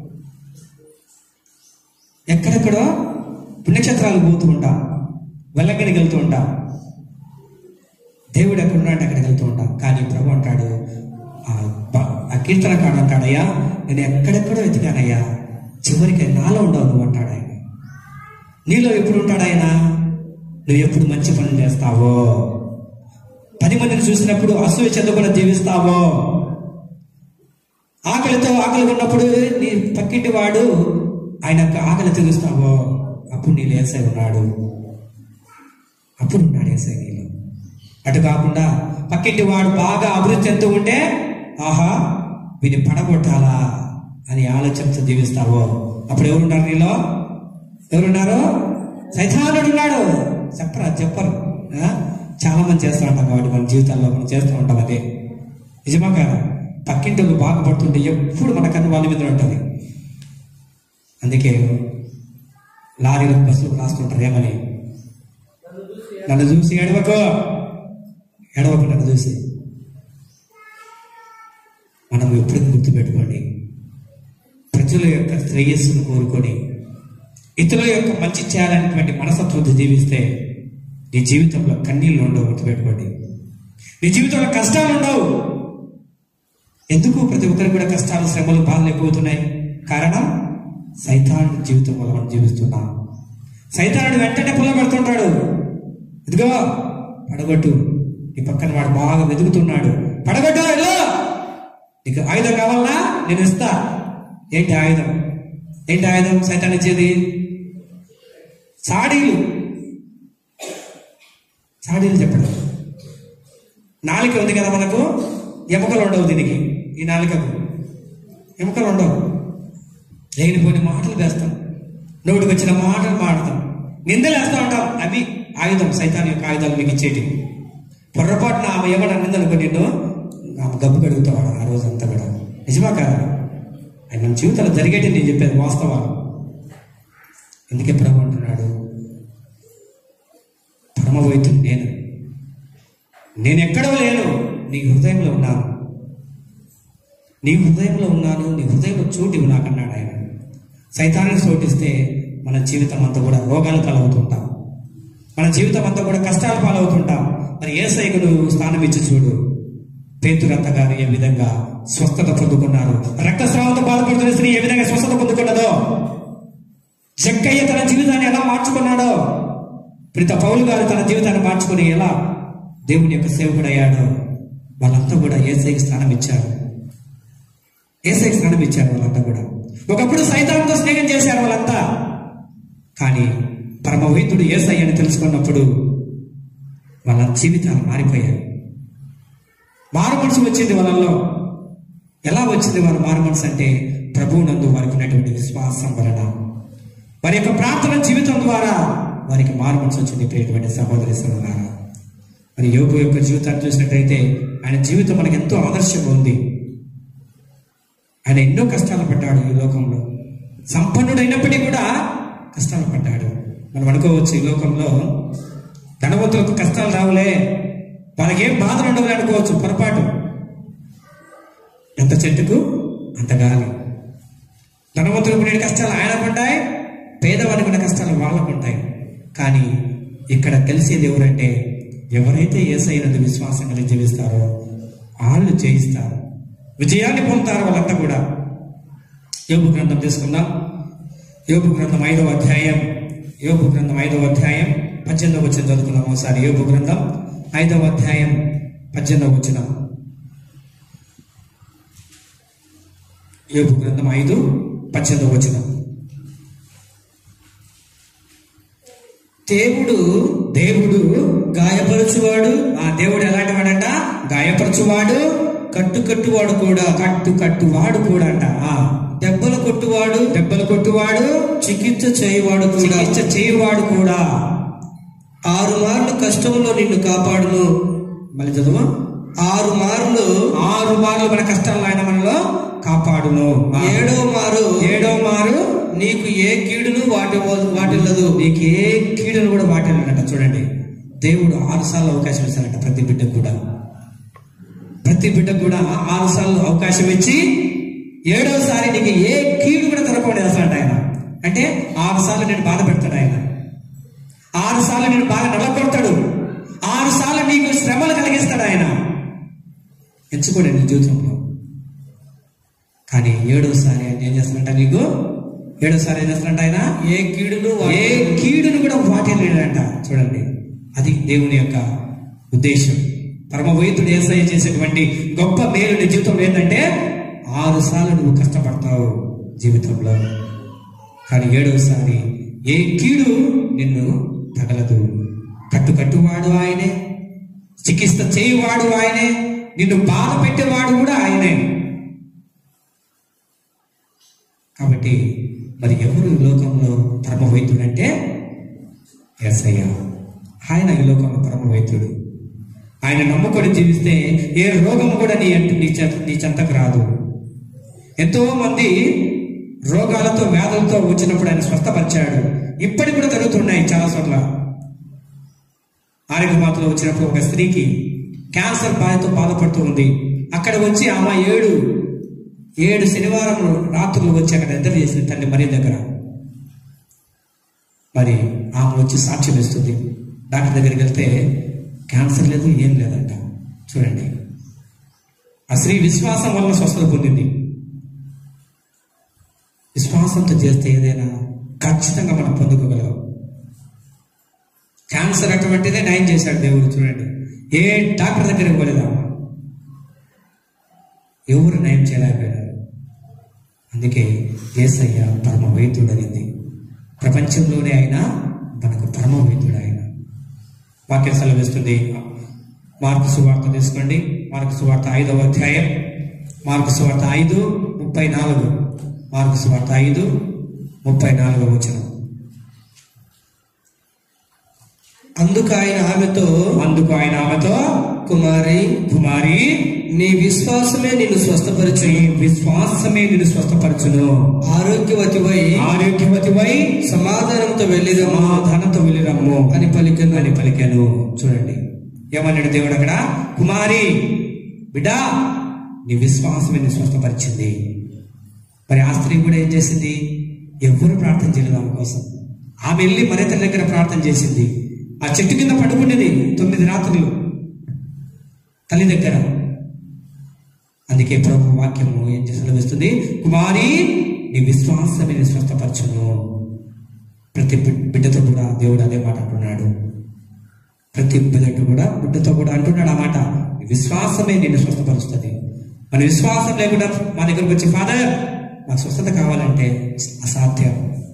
ఎక్కడెక్కడో పుణ్యక్షేత్రాలు పోతూ ఉంటాం, వెళ్ళగడికి వెళ్తూ ఉంటాం, దేవుడు ఎక్కడున్నాడు అక్కడికి వెళ్తూ ఉంటాం. కానీ ప్రభు అంటాడు, ఆ కీర్తనకాడు అంటాడయ్యా, నేను ఎక్కడెక్కడో వెతికానయ్యా, చివరికి నాలో ఉండవు నువ్వు అంటాడు ఆయన. నీలో ఎప్పుడు ఉంటాడు ఆయన? నువ్వు ఎప్పుడు మంచి పనులు చేస్తావో, పది మందిని చూసినప్పుడు అసూయ చెందకుండా జీవిస్తావో, ఆకలితో ఆకలి ఉన్నప్పుడు నీ పక్కింటి వాడు ఆయన ఆకలి తీరుస్తావో, అప్పుడు నీళ్ళు ఏసై ఉన్నాడు, అప్పుడు ఉన్నాడు ఏసై నీళ్ళు. అటు కాకుండా పక్కింటి వాడు బాగా అభివృద్ధి చెందుతూ ఉంటే ఆహా వీడిని పడగొట్టాలా అని ఆలోచనతో జీవిస్తావో, అప్పుడు ఎవరున్నారు నీలో? ఎవరున్నారు? సైతానుడు ఉన్నాడు. చెప్పరా? చెప్పరు. చాలా మంది చేస్తూ ఉంటాం కాబట్టి మన జీవితాల్లో మనం చేస్తూ ఉంటాం. అదే నిజమా కాదా? పక్కింటి వాళ్ళు బాగుపడుతుంటే ఎప్పుడు మన కన్ను వాళ్ళ మీద ఉంటుంది. అందుకే లారీలు బస్సులు రాస్తుంటారు ఏమని, నన్ను చూసి ఎడవకో, ఎడవకు నన్ను చూసి. మనం ఎప్పుడు గుర్తుపెట్టుకోండి, ప్రజల యొక్క శ్రేయస్సును కోరుకొని ఇతరుల యొక్క మంచి చేయాలనేటువంటి మనస్తత్వంతో జీవిస్తే నీ జీవితంలో కన్నీళ్ళు ఉండవు. గుర్తుపెట్టుకోండి, నీ జీవితంలో కష్టాలు ఉండవు. ఎందుకు ప్రతి ఒక్కరికి కూడా కష్టాలు, శ్రమలు, బాధలు ఎక్కువవుతున్నాయి? కారణం సైతానుడి జీవితం వల్ల మనం జీవిస్తున్నాం. సైతానుడు వెంటనే పుల్ల పెడుతుంటాడు, ఇదిగో పడగొట్టు, నీ పక్కన వాడు బాగా వెతుకుతున్నాడు, పడగొట్టు, ఇలా నీకు ఆయుధం కావాలన్నా నేను ఇస్తా. ఏంటి ఆయుధం? ఏంటి ఆయుధం సైతాన్ ఇచ్చేది? సాడీలు. సాడీలు చెప్పడం. నాలుక ఉంది కదా మనకు, ఎముకలు ఉండవు దీనికి, ఈ నాలుకకు ఎముకలు ఉండవు. లేనిపోయిన మాటలు వేస్తాం, నోటికి వచ్చిన మాటలు మాడతాం, నిందలు వేస్తూ ఉంటాం. అవి ఆయుధం, సైతాన్ యొక్క ఆయుధాలు మీకు ఇచ్చేటి. పొర్రపాటున ఆమె ఏమన్నా నిందనుకో, నిన్ను ఆమె గబ్బు కడుగుతావాడు ఆ రోజంతా కూడా. నిజమా కాదా? ఆయన మన జీవితంలో జరిగేటి నేను చెప్పేది వాస్తవాలు. అందుకే ప్రభు అంటున్నాడు, పరమవైద్యుడు నేను, నేను ఎక్కడో లేను, నీ హృదయంలో ఉన్నాను, నీ హృదయంలో ఉన్నాను, నీ హృదయంలో చోటు నాకన్నాడు ఆయన. సైతాన్ని చోటిస్తే మన జీవితం అంతా కూడా రోగాలు పాలవుతుంటాం, మన జీవితం అంతా కూడా కష్టాలు పాలవుతుంటాం. మరి యేసయ్యకు నువ్వు స్థానం ఇచ్చి చూడు. పేతురు అత్తగారు ఏ విధంగా స్వస్థత పొందుకున్నారు, రక్తస్రావంతో బాధపడుతున్న స్త్రీ ఏ విధంగా స్వస్థత పొందుకున్నదో, జక్కయ్య తన జీవితాన్ని ఎలా మార్చుకున్నాడో, ప్రిత పౌలు గారు తన జీవితాన్ని మార్చుకుని ఎలా దేవుని యొక్క సేవకుడు అయ్యాడో, వాళ్ళంతా కూడా యేసయ్యకి స్థానం ఇచ్చారు. యేసయ్యకి స్థానం ఇచ్చారు వాళ్ళంతా కూడా. ఒకప్పుడు సైతానుతో స్నేహం చేశారు వాళ్ళంతా, కానీ పరమవైద్యుడు యేసయ్య అని తెలుసుకున్నప్పుడు వాళ్ళ జీవితాలు మారిపోయాయి. మారు మనసు వచ్చింది వాళ్ళల్లో. ఎలా వచ్చింది వాళ్ళ మారు మనసు అంటే, ప్రభువు నందు వారికి ఉన్నటువంటి విశ్వాసం వలన, వారి యొక్క ప్రార్థన జీవితం ద్వారా వారికి మారు మనసు వచ్చింది. ప్రియటువంటి సహోదరి సహోదరులారా, మరి యోబు యొక్క జీవితాన్ని చూసినట్టయితే ఆయన జీవితం మనకి ఎంతో ఆదర్శంగా ఉంది. ఆయన ఎన్నో కష్టాలు పడ్డాడు ఈ లోకంలో. సంపన్నుడు అయినప్పటికీ కూడా కష్టాలు పడ్డాడు. మనం అనుకోవచ్చు ఈ లోకంలో ధనవంతులకు కష్టాలు రావులే, వాళ్ళకి ఏం బాధలు ఉండవులే అనుకోవచ్చు. పొరపాటు. ఎంత చెట్టుకు అంత గాలి. ధనవంతులకు ఉండే కష్టాలు ఆయనకు ఉంటాయి, పేదవానికి ఉన్న కష్టాలు వాళ్ళకు ఉంటాయి. కానీ ఇక్కడ తెలిసేది ఎవరంటే, ఎవరైతే యేసయ్యనందు విశ్వాసం కలిగి జీవిస్తారో వాళ్ళు జయిస్తారు, విజయాన్ని పొందుతారు వాళ్ళంతా కూడా. యోబు గ్రంథం తీసుకుందాం. యోబు గ్రంథం ఐదవ అధ్యాయం యోబు గ్రంథం ఐదవ అధ్యాయం పద్దెనిమిదవ వచనం చదువుకున్నాం ఒకసారి. యోబు గ్రంథం ఐదవ అధ్యాయం పద్దెనిమిదవ వచనం. యోబు గ్రంథం ఐదు పద్దెనిమిదవ వచనం. దేవుడు దేవుడు గాయపరచువాడు. ఆ దేవుడు ఎలాంటి వాడంట? గాయపరచువాడు, కట్టు కట్టువాడు కూడా. కట్టు కట్టువాడు కూడా అంట. ఆ దెబ్బలు కొట్టువాడు, దెబ్బలు కొట్టువాడు, చికిత్స చేయవాడు కూడా, చికిత్స చేయవాడు కూడా. ఆరు మార్లు కష్టంలో నిన్ను కాపాడును. మళ్ళీ చదువు. ఆరు మార్లు ఆరు మార్లు మన కష్టాల్లో ఆయన మనలో కాపాడును. ఏడో మారు ఏడో మారు నీకు ఏ కీడును వాటి వాటిల్లదు. నీకు ఏ కీడును కూడా వాటిల్లనంట. చూడండి, దేవుడు ఆరు సార్లు అవకాశం ఇస్తారంట ప్రతి బిడ్డకు కూడా. ప్రతి ప్రతి బిడ్డకు కూడా ఆరు సార్లు అవకాశం ఇచ్చి ఏడవసారి నీకు ఏ కీడు కూడా జరగకూడదు అసలు ఆయన. అంటే ఆరు సార్లు నేను బాధ పెడతాడు ఆయన, ఆరు సార్లు నేను బాగా నలగొడతాడు, ఆరు సార్లు నీకు శ్రమలు కలిగిస్తాడు ఆయన. ఎంచుకోండి నీ జీవితంలో. కానీ ఏడోసారి ఆయన ఏం చేస్తాడంట నీకు? ఏడోసారి ఏం చేస్తాడంట ఆయన? ఏ కీడును ఏ కీడును కూడా వాటేలేడంట. చూడండి, అది దేవుని యొక్క ఉద్దేశం. పరమవైద్యుడు యేసయ్య చేసేటువంటి గొప్ప మేలు నీ జీవితంలో ఏంటంటే ఆరు సార్లు నువ్వు కష్టపడతావు జీవితంలో, కానీ ఏడవసారి ఏ కీడు నిన్ను తగలదు. కట్టు కట్టువాడు ఆయనే, చికిత్స చేయువాడు ఆయనే, నిన్ను బాధ పెట్టేవాడు కూడా ఆయనే. కాబట్టి మరి ఎవరు ఈ లోకంలో పరమ వైద్యుడు అంటే యేసయ్య. ఆయన ఈ లోకంలో పరమ వైద్యుడు. ఆయన నమ్ముకొని జీవిస్తే ఏ రోగము కూడా నీ నీ చెంత నీ చెంతకు రాదు. ఎంతో మంది రోగాలతో వ్యాధులతో వచ్చినప్పుడు ఆయన స్వస్థపరిచాడు. ఇప్పటికి కూడా జరుగుతున్నాయి చాలా చోట్ల. ఆరోగ్య మాతలో వచ్చినప్పుడు ఒక స్త్రీకి క్యాన్సర్ బాధతో బాధపడుతూ ఉంది. అక్కడ వచ్చి ఆమె ఏడు ఏడు శనివారం రాత్రులు వచ్చి అక్కడ నిద్ర చేసింది తల్లి మరి దగ్గర. మరి ఆమె వచ్చి సాక్ష్యం ఇస్తుంది. డాక్టర్ దగ్గరికి వెళ్తే క్యాన్సర్ లేదు, ఏం లేదంట. చూడండి, ఆ స్త్రీ విశ్వాసం వల్ల స్వస్థత పొందింది. విశ్వాసంతో చేస్తే ఏదైనా ఖచ్చితంగా మనం పొందుకోగలం. క్యాన్సర్ అటువంటిదే నయం చేశాడు దేవుడు. చూడండి, ఏ డాక్టర్ దగ్గరికి పోలేదా, ఎవరు నయం చేయలేకపోయారు. అందుకే యేసయ్య పరమ వైద్యుడు అనేది. ప్రపంచంలోనే ఆయన మనకు పరమ వైద్యుడు ఆయన. వాక్యం సెలవిస్తుంది. మార్కు సువార్త తీసుకోండి. మార్కు సువార్త ఐదవ అధ్యాయం, మార్కు సువార్త ఐదు ముప్పై నాలుగు మార్కు సువార్త ఐదు ముప్పై నాలుగవ వచనం. అందుకు ఆయన ఆమెతో అందుకు ఆయన ఆమెతో కుమారి కుమారి నీ విశ్వాసమే నిన్ను స్వస్థపరచు, విశ్వాసమే నిన్ను స్వస్థపరచును. ఆరోగ్యవతివై ఆరోగ్యవతివై సమాధానంతో వెళ్ళిరమ్మా సమాధానంతో వెళ్ళిరమ్ము అని పలికెను అని పలికాను. చూడండి, ఏమన్నాడు దేవుడు అక్కడ? కుమారి, బిడ్డా, నీ విశ్వాసమే నిన్ను స్వస్థపరిచింది. మరి ఆ స్త్రీ కూడా ఏం చేసింది? ఎవరు ప్రార్థన చేయలేదు ఆమె కోసం. ఆమె వెళ్ళి మరింత దగ్గర ప్రార్థన చేసింది. ఆ చెట్టు కింద పడుకునేది తొమ్మిది రాత్రులు తల్లి దగ్గర. అందుకే ప్రభు వాక్యము ఏం సెలవిస్తుంది? కుమారి, నీ విశ్వాసమే నీ స్వస్థపరచును. ప్రతి బిడ్డతో కూడా దేవుడు అదే మాట అంటున్నాడు. ప్రతి బిడ్డతో కూడా బిడ్డతో కూడా అంటున్నాడు ఆ మాట. విశ్వాసమే నిన్ను స్వస్థపరుస్తుంది. మన విశ్వాసం లేకుండా మా దగ్గరకు వచ్చి, ఫాదర్ నాకు స్వస్థత కావాలంటే అసాధ్యం.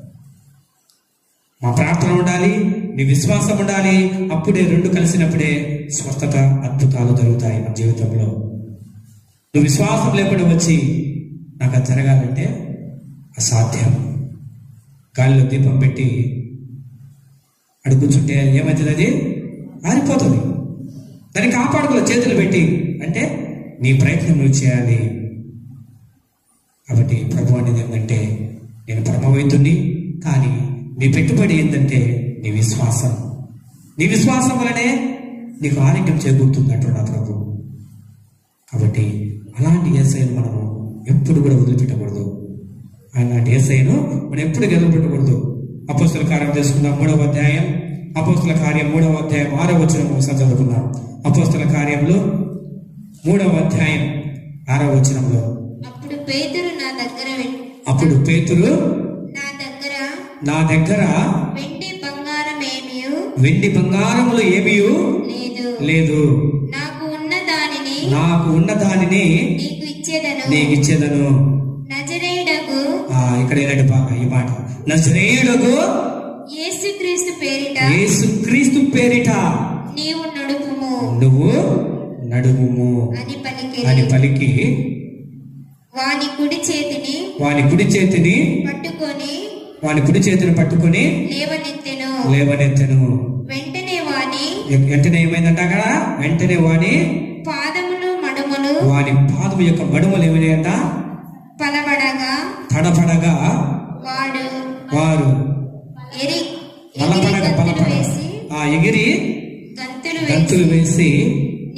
మా ప్రార్థన ఉండాలి, నీ విశ్వాసం ఉండాలి. అప్పుడే రెండు కలిసినప్పుడే స్వస్థత, అద్భుతాలు జరుగుతాయి మన జీవితంలో. నువ్వు విశ్వాసం లేకుండా వచ్చి నాకు అది జరగాలంటే అసాధ్యం. గాలిలో దీపం పెట్టి అడుగుచుంటే ఏమవుతుంది? అది ఆరిపోతుంది. దాన్ని కాపాడుకోవాలి చేతులు పెట్టి. అంటే నీ ప్రయత్నం నువ్వు చేయాలి. కాబట్టి ప్రభు అనేది ఏంటంటే, నేను పరమవైద్యుని, కానీ నీ పెట్టుబడి ఏంటంటే నీ విశ్వాసం. నీ విశ్వాసం వలనే నీకు ఆరోగ్యం చేకూరుతుంది అంటున్నా ప్రభు. కాబట్టి అలాంటి యేసయ్యను మనము ఎప్పుడు కూడా వదిలిపెట్టకూడదు. అలాంటి యేసయ్యను మనం ఎప్పుడు వదిలిపెట్టకూడదు. అపోస్తల కార్యం చేసుకుందాం. మూడవ అధ్యాయం, అపోస్తల కార్యం మూడవ అధ్యాయం ఆరవ వచనం ఒకసారి చదువుకుందాం. అపోస్తల కార్యంలో మూడవ అధ్యాయం ఆరవ వచనంలో, అప్పుడు పేతురు నా దగ్గర అప్పుడు పేతురు నా దగ్గర నా దగ్గర వెండి బంగారం ఏమీ వెండి బంగారములు ఏమీ లేదు లేదు, నాకు ఉన్న దానిని నాకు ఉన్న దానిని నీకు ఇచ్చేదను నీకు ఇచ్చేదను. నజరేయుడకు ఆ ఇక్కడ ఏంటంటే బాగా ఈ మాట, నజరేయుడకు యేసుక్రీస్తు పేరిట యేసుక్రీస్తు పేరిట నీవు నడుపుము నువ్వు నడుముము అని పలికి అని పలికి వాని కుడి చేతిని వాని కుడి చేతిని పట్టుకొని వాని కుడి చేతిని పట్టుకొని లేవనెత్తెను లేవనెత్తెను. వెంటనే వాని వెంటనే ఏమైందంట అక్కడ? వెంటనే వాని పాదములు మడుములు వాని పాదము యొక్క మడుములు ఏమైనాయంట? పలబడగా తడపడగా వాడు వారు ఎరి బలపడగా గంతులు బలపడ వేసి ఆ ఎగిరి గంతులు గంతులు వేసి వేసి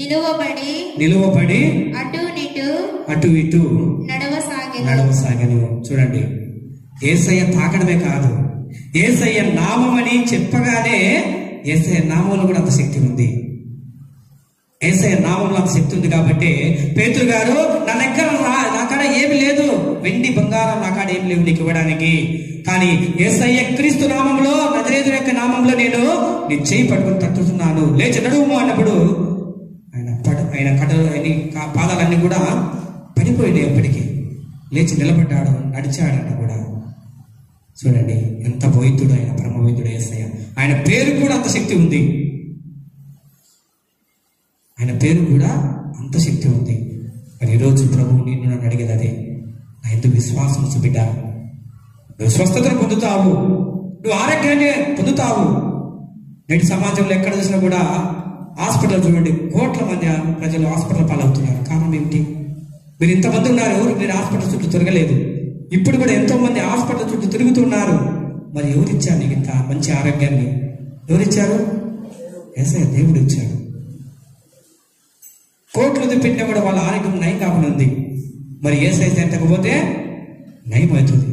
నిలువబడి నిలువబడి అటు నిటు అటు ఇటు నడవసాగెను. నడవసాగను. చూడండి, యేసయ్య తాకడమే కాదు, యేసయ్య నామమని చెప్పగానే యేసయ్య నామంలో కూడా అంత శక్తి ఉంది. యేసయ్య నామంలో అంత శక్తి ఉంది కాబట్టి పేతురు గారు, నా దగ్గర నా కాడ ఏమి లేదు, వెండి బంగారం నా కాడ ఏమి లేవు నీకు ఇవ్వడానికి, కానీ యేసయ్య క్రీస్తు నామంలో, నజరేతుని యొక్క నామంలో నేను నీ చేయి పట్టుకుని తట్టుతున్నాను, లేచి నడుము అన్నప్పుడు ఆయన పడ ఆయన కటలు అన్ని పాదాలన్నీ కూడా పడిపోయినాయి. ఎప్పటికీ లేచి నిలబడ్డాడు, నడిచాడట కూడా. చూడండి ఎంత వైద్యుడు ఆయన, పరమ వైద్యుడు యేసయ్య. ఆయన పేరు కూడా అంత శక్తి ఉంది, ఆయన పేరు కూడా అంత శక్తి ఉంది. మరి ఈరోజు ప్రభువు నిన్ను నన్ను అడిగేది అదే, నా ఎందుకు విశ్వాసం చూపిడ్డ, నువ్వు స్వస్థతను పొందుతావు, నువ్వు ఆరోగ్యాన్ని పొందుతావు. నేటి సమాజంలో ఎక్కడ చూసినా కూడా హాస్పిటల్ చూడండి, కోట్ల మంది ప్రజలు హాస్పిటల్ పాలవుతున్నారు. కారణం ఏమిటి? మీరు ఇంతమంది ఉన్నారు, మీరు హాస్పిటల్ చుట్టూ తిరగలేదు. ఇప్పుడు కూడా ఎంతో మంది హాస్పిటల్ చుట్టూ తిరుగుతున్నారు. మరి ఎవరిచ్చారు నీకు ఇంత మంచి ఆరోగ్యాన్ని? ఎవరిచ్చారు? యేసయ్య దేవుడు ఇచ్చాడు. కోట్లు పెట్టినా కూడా వాళ్ళ ఆరోగ్యం నయం కాకుండా ఉంది. మరి యేసయ్య ఎంతకపోతే నయం అవుతుంది.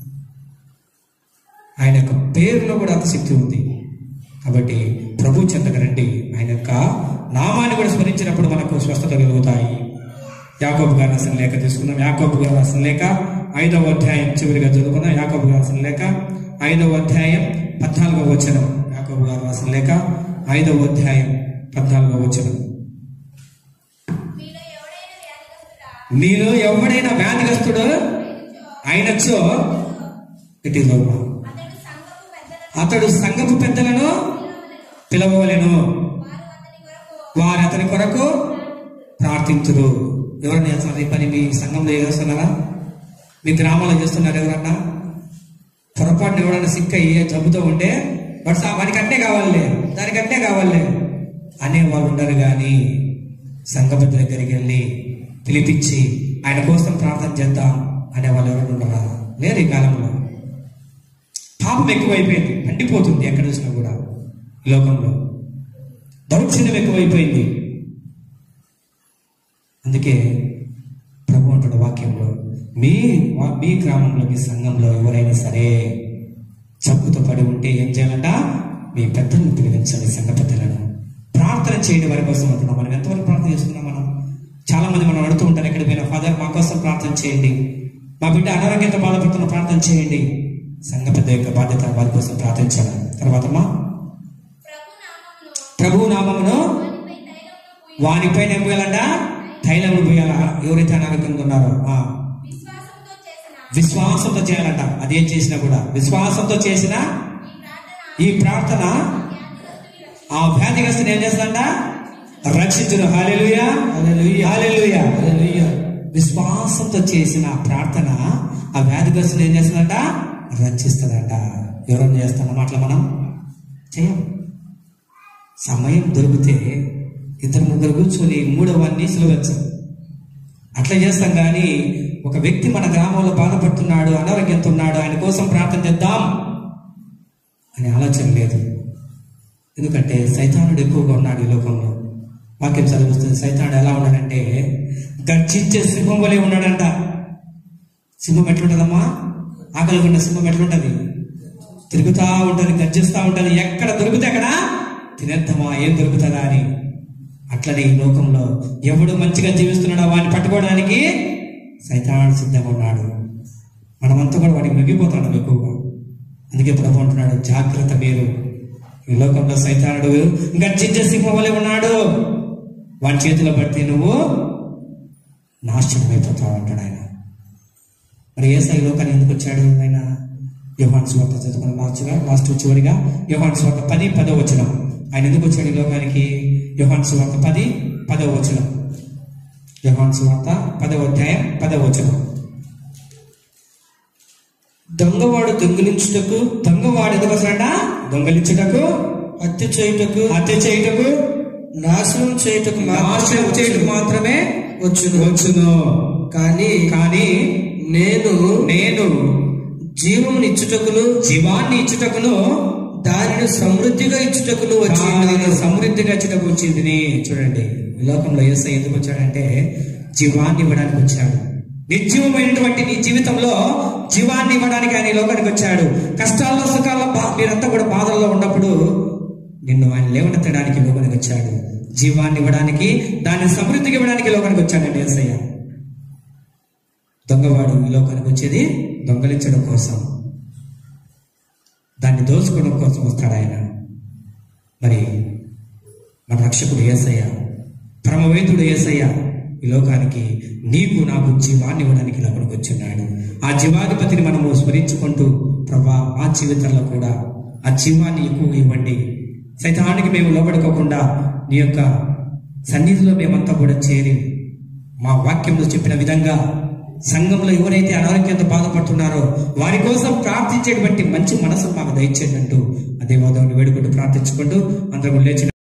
ఆయన యొక్క పేరులో కూడా అంత శక్తి ఉంది. కాబట్టి ప్రభు చెంతకు రండి, ఆయన యొక్క నామాన్ని కూడా స్మరించినప్పుడు మనకు స్వస్థత కలుగుతాయి. యాకోబు గారు రాసిన లేఖ తీసుకుందాం. యాకోబు గారు రాసిన లేఖ ఐదవ అధ్యాయం చివరిగా చదువుకుందాం. యాకోబు గారు రాసిన లేఖ ఐదవ అధ్యాయం పద్నాలుగవ వచనం. యాకోబు గారు రాసిన లేఖ ఐదవ అధ్యాయం పద్నాలుగవ వచనం. మీలో ఎవడైనా వ్యాధిగ్రస్తుడు అయినచో ఇట్ ఈస్ ఓవర్, అతడు సంఘపు పెద్దలను పిలవలేను, వారు అతని కొరకు ప్రార్థించురు. ఎవరన్నా చేస్తున్నారు ఈ పని? మీ సంఘంలో చేస్తున్నారా? మీ గ్రామంలో చేస్తున్నారు ఎవరన్నా? పొరపాటున ఎవరన్నా సిక్ అయ్యి జబ్బుతో ఉంటే వాడు వాడికి అంటే కావాలే, దానికంటే కావాలే అనే వాళ్ళు ఉండరు. కానీ సంఘ పెద్ద దగ్గరికి వెళ్ళి పిలిపించి ఆయన కోసం ప్రార్థన చేద్దాం అనే వాళ్ళు ఎవరు ఉండరా? లేరు ఈ కాలంలో. పాపం ఎక్కువైపోయింది, పండిపోతుంది ఎక్కడ చూసినా కూడా. ఈ లోకంలో దౌర్జన్యం ఎక్కువైపోయింది. అందుకే ప్రభు అంటున్న వాక్యంలో, మీ మీ గ్రామంలో, మీ సంఘంలో ఎవరైనా సరే జబ్బుతో పడి ఉంటే ఏం చేయాలంట? మీ పెద్దలను పిలిపించండి, సంఘ పెద్దలను. ప్రార్థన చేయండి వారి కోసం అంటున్నాం. మనం ఎంతవరకు ప్రార్థన చేస్తున్నాం? మనం చాలా మంది మనం అడుగుతూ ఉంటారు, ఎక్కడికి పోయినా, ఫాదర్ మా కోసం ప్రార్థన చేయండి, మా బిడ్డ అనారోగ్యంతో బాధపడుతున్న ప్రార్థన చేయండి. సంఘ పెద్ద యొక్క బాధ్యత వారి కోసం ప్రార్థించాలి. తర్వాత మా ప్రభు నామమును వానిపైన ఏం పోయాలంట? తైలము పోయాల. ఎవరైతే అనారోగ్యంగా ఉన్నారో విశ్వాసంతో చేయాలంట. అదేం చేసినా కూడా విశ్వాసంతో చేసిన ఈ ప్రార్థన ఆ వ్యాధిగ్రస్తుని ఏం చేస్తుందంట? రక్షించును. హల్లెలూయా, హల్లెలూయా, హల్లెలూయా, హల్లెలూయా. విశ్వాసంతో చేసిన ప్రార్థన ఆ వ్యాధిగ్రస్తుని ఏం చేస్తుందంట? రక్షిస్తుందంట. ఎవరన్నా చేస్తామో అట్లా మనం చేయం. సమయం దొరికితే ఇద్దరు ముగ్గురు కూర్చొని మూడవన్నీ సులువచ్చు అట్లా చేస్తాం. కానీ ఒక వ్యక్తి మన గ్రామంలో బాధపడుతున్నాడు, అనారోగ్యంతో ఉన్నాడు, ఆయన కోసం ప్రార్థన చేద్దాం అనే ఆలోచన లేదు. ఎందుకంటే సైతానుడు ఎక్కువగా ఉన్నాడు ఈ లోకంలో. వాక్యం చదివిస్తుంది. సైతానుడు ఎలా ఉన్నాడంటే గర్జించే సింహం వలె ఉన్నాడంట. సింహం ఎట్లుంటదమ్మా? ఆకలి ఉన్న సింహం ఎట్లుంటది? తిరుగుతా ఉంటుంది, గర్జిస్తూ ఉంటుంది. ఎక్కడ దొరికితే అక్కడ తినేద్దామా, ఏం దొరుకుతుందా అని. అట్లనే ఈ లోకంలో ఎవడు మంచిగా జీవిస్తున్నాడో వాడిని పట్టుకోవడానికి సైతానుడు సిద్ధంగా ఉన్నాడు. మనమంతా కూడా వాడికి మిగిలిపోతాడు ఎక్కువగా. అందుకే ప్రభు అంటున్నాడు, జాగ్రత్త మీరు. ఈ లోకంలో సైతానుడు గర్జించే సింహం వలె ఉన్నాడు, వాడి చేతిలో పడితే నువ్వు నాశనం అయిపోతావు అంటాడు ఆయన. మరి యేసయ్య లోకాన్ని ఎందుకు వచ్చాడు? ఆయన యోహాను సువార్త చదువుకున్న లాస్ట్గా లాస్ట్ చివరిగా యోహాను సువార్త పది పదో వచనం. ఆయన ఎందుకు వచ్చాడు ఈ లోకానికి? యోహాను సువార్త పది పదవ వచనం. యోహాను సువార్త పదవ అధ్యాయం పదవ వచనం. దొంగవాడు దొంగిలించుటకు, దొంగవాడు ఎందుకు వస్తాడ? దొంగలించుటకు, హత్య చేయుటకు, హత్య చేయుటకు, నాశనం చేయుటకు నాశనం చేయుటకు మాత్రమే వచ్చును వచ్చును కానీ కానీ నేను నేను జీవముని ఇచ్చుటకును జీవాన్ని ఇచ్చుటకును దానిని సమృద్ధిగా ఇచ్చుటకు నువ్వు వచ్చి దానిని ఉన్నావు. సమృద్ధిగా ఇచ్చుటకు వచ్చింది. చూడండి, ఈ లోకంలో యేసయ్య ఎందుకు వచ్చాడంటే జీవాన్ని ఇవ్వడానికి వచ్చాడు. నిర్జీవమైనటువంటి నీ జీవితంలో జీవాన్ని ఇవ్వడానికి ఆయన ఈ లోకానికి వచ్చాడు. కష్టాల్లో సుఖాల్లో బా- మీరంతా కూడా బాధల్లో ఉన్నప్పుడు నిన్ను ఆయన లేవనెత్తడానికి లోకానికి వచ్చాడు. జీవాన్ని ఇవ్వడానికి, దాన్ని సమృద్ధిగా ఇవ్వడానికి లోకానికి వచ్చాడండి యేసయ్య. దొంగవాడు ఈ లోకానికి వచ్చేది దొంగలించడం కోసం, దాన్ని దోచుకోవడం కోసం వస్తాడు ఆయన. మరి మన రక్షకుడు యేసయ్య, పరమవేదుడు యేసయ్య ఈ లోకానికి నీకు నాకు జీవాన్ని ఇవ్వడానికి లోపలికి వచ్చున్నాడు. ఆ జీవాధిపతిని మనము స్మరించుకుంటూ, ప్రభా మా జీవితంలో కూడా ఆ జీవాన్ని ఎక్కువ ఇవ్వండి, సైతానికి మేము లోబడుకోకుండా నీ యొక్క సన్నిధిలో మేమంతా కూడా చేరి మా వాక్యంలో చెప్పిన విధంగా సంఘంలో ఎవరైతే అనారోగ్యంతో బాధపడుతున్నారో వారి కోసం ప్రార్థించేటువంటి మంచి మనసు మాకు దయచేయండి అంటూ అదే వాదవుని వేడుకుంటూ ప్రార్థించుకుంటూ అందరం లేచి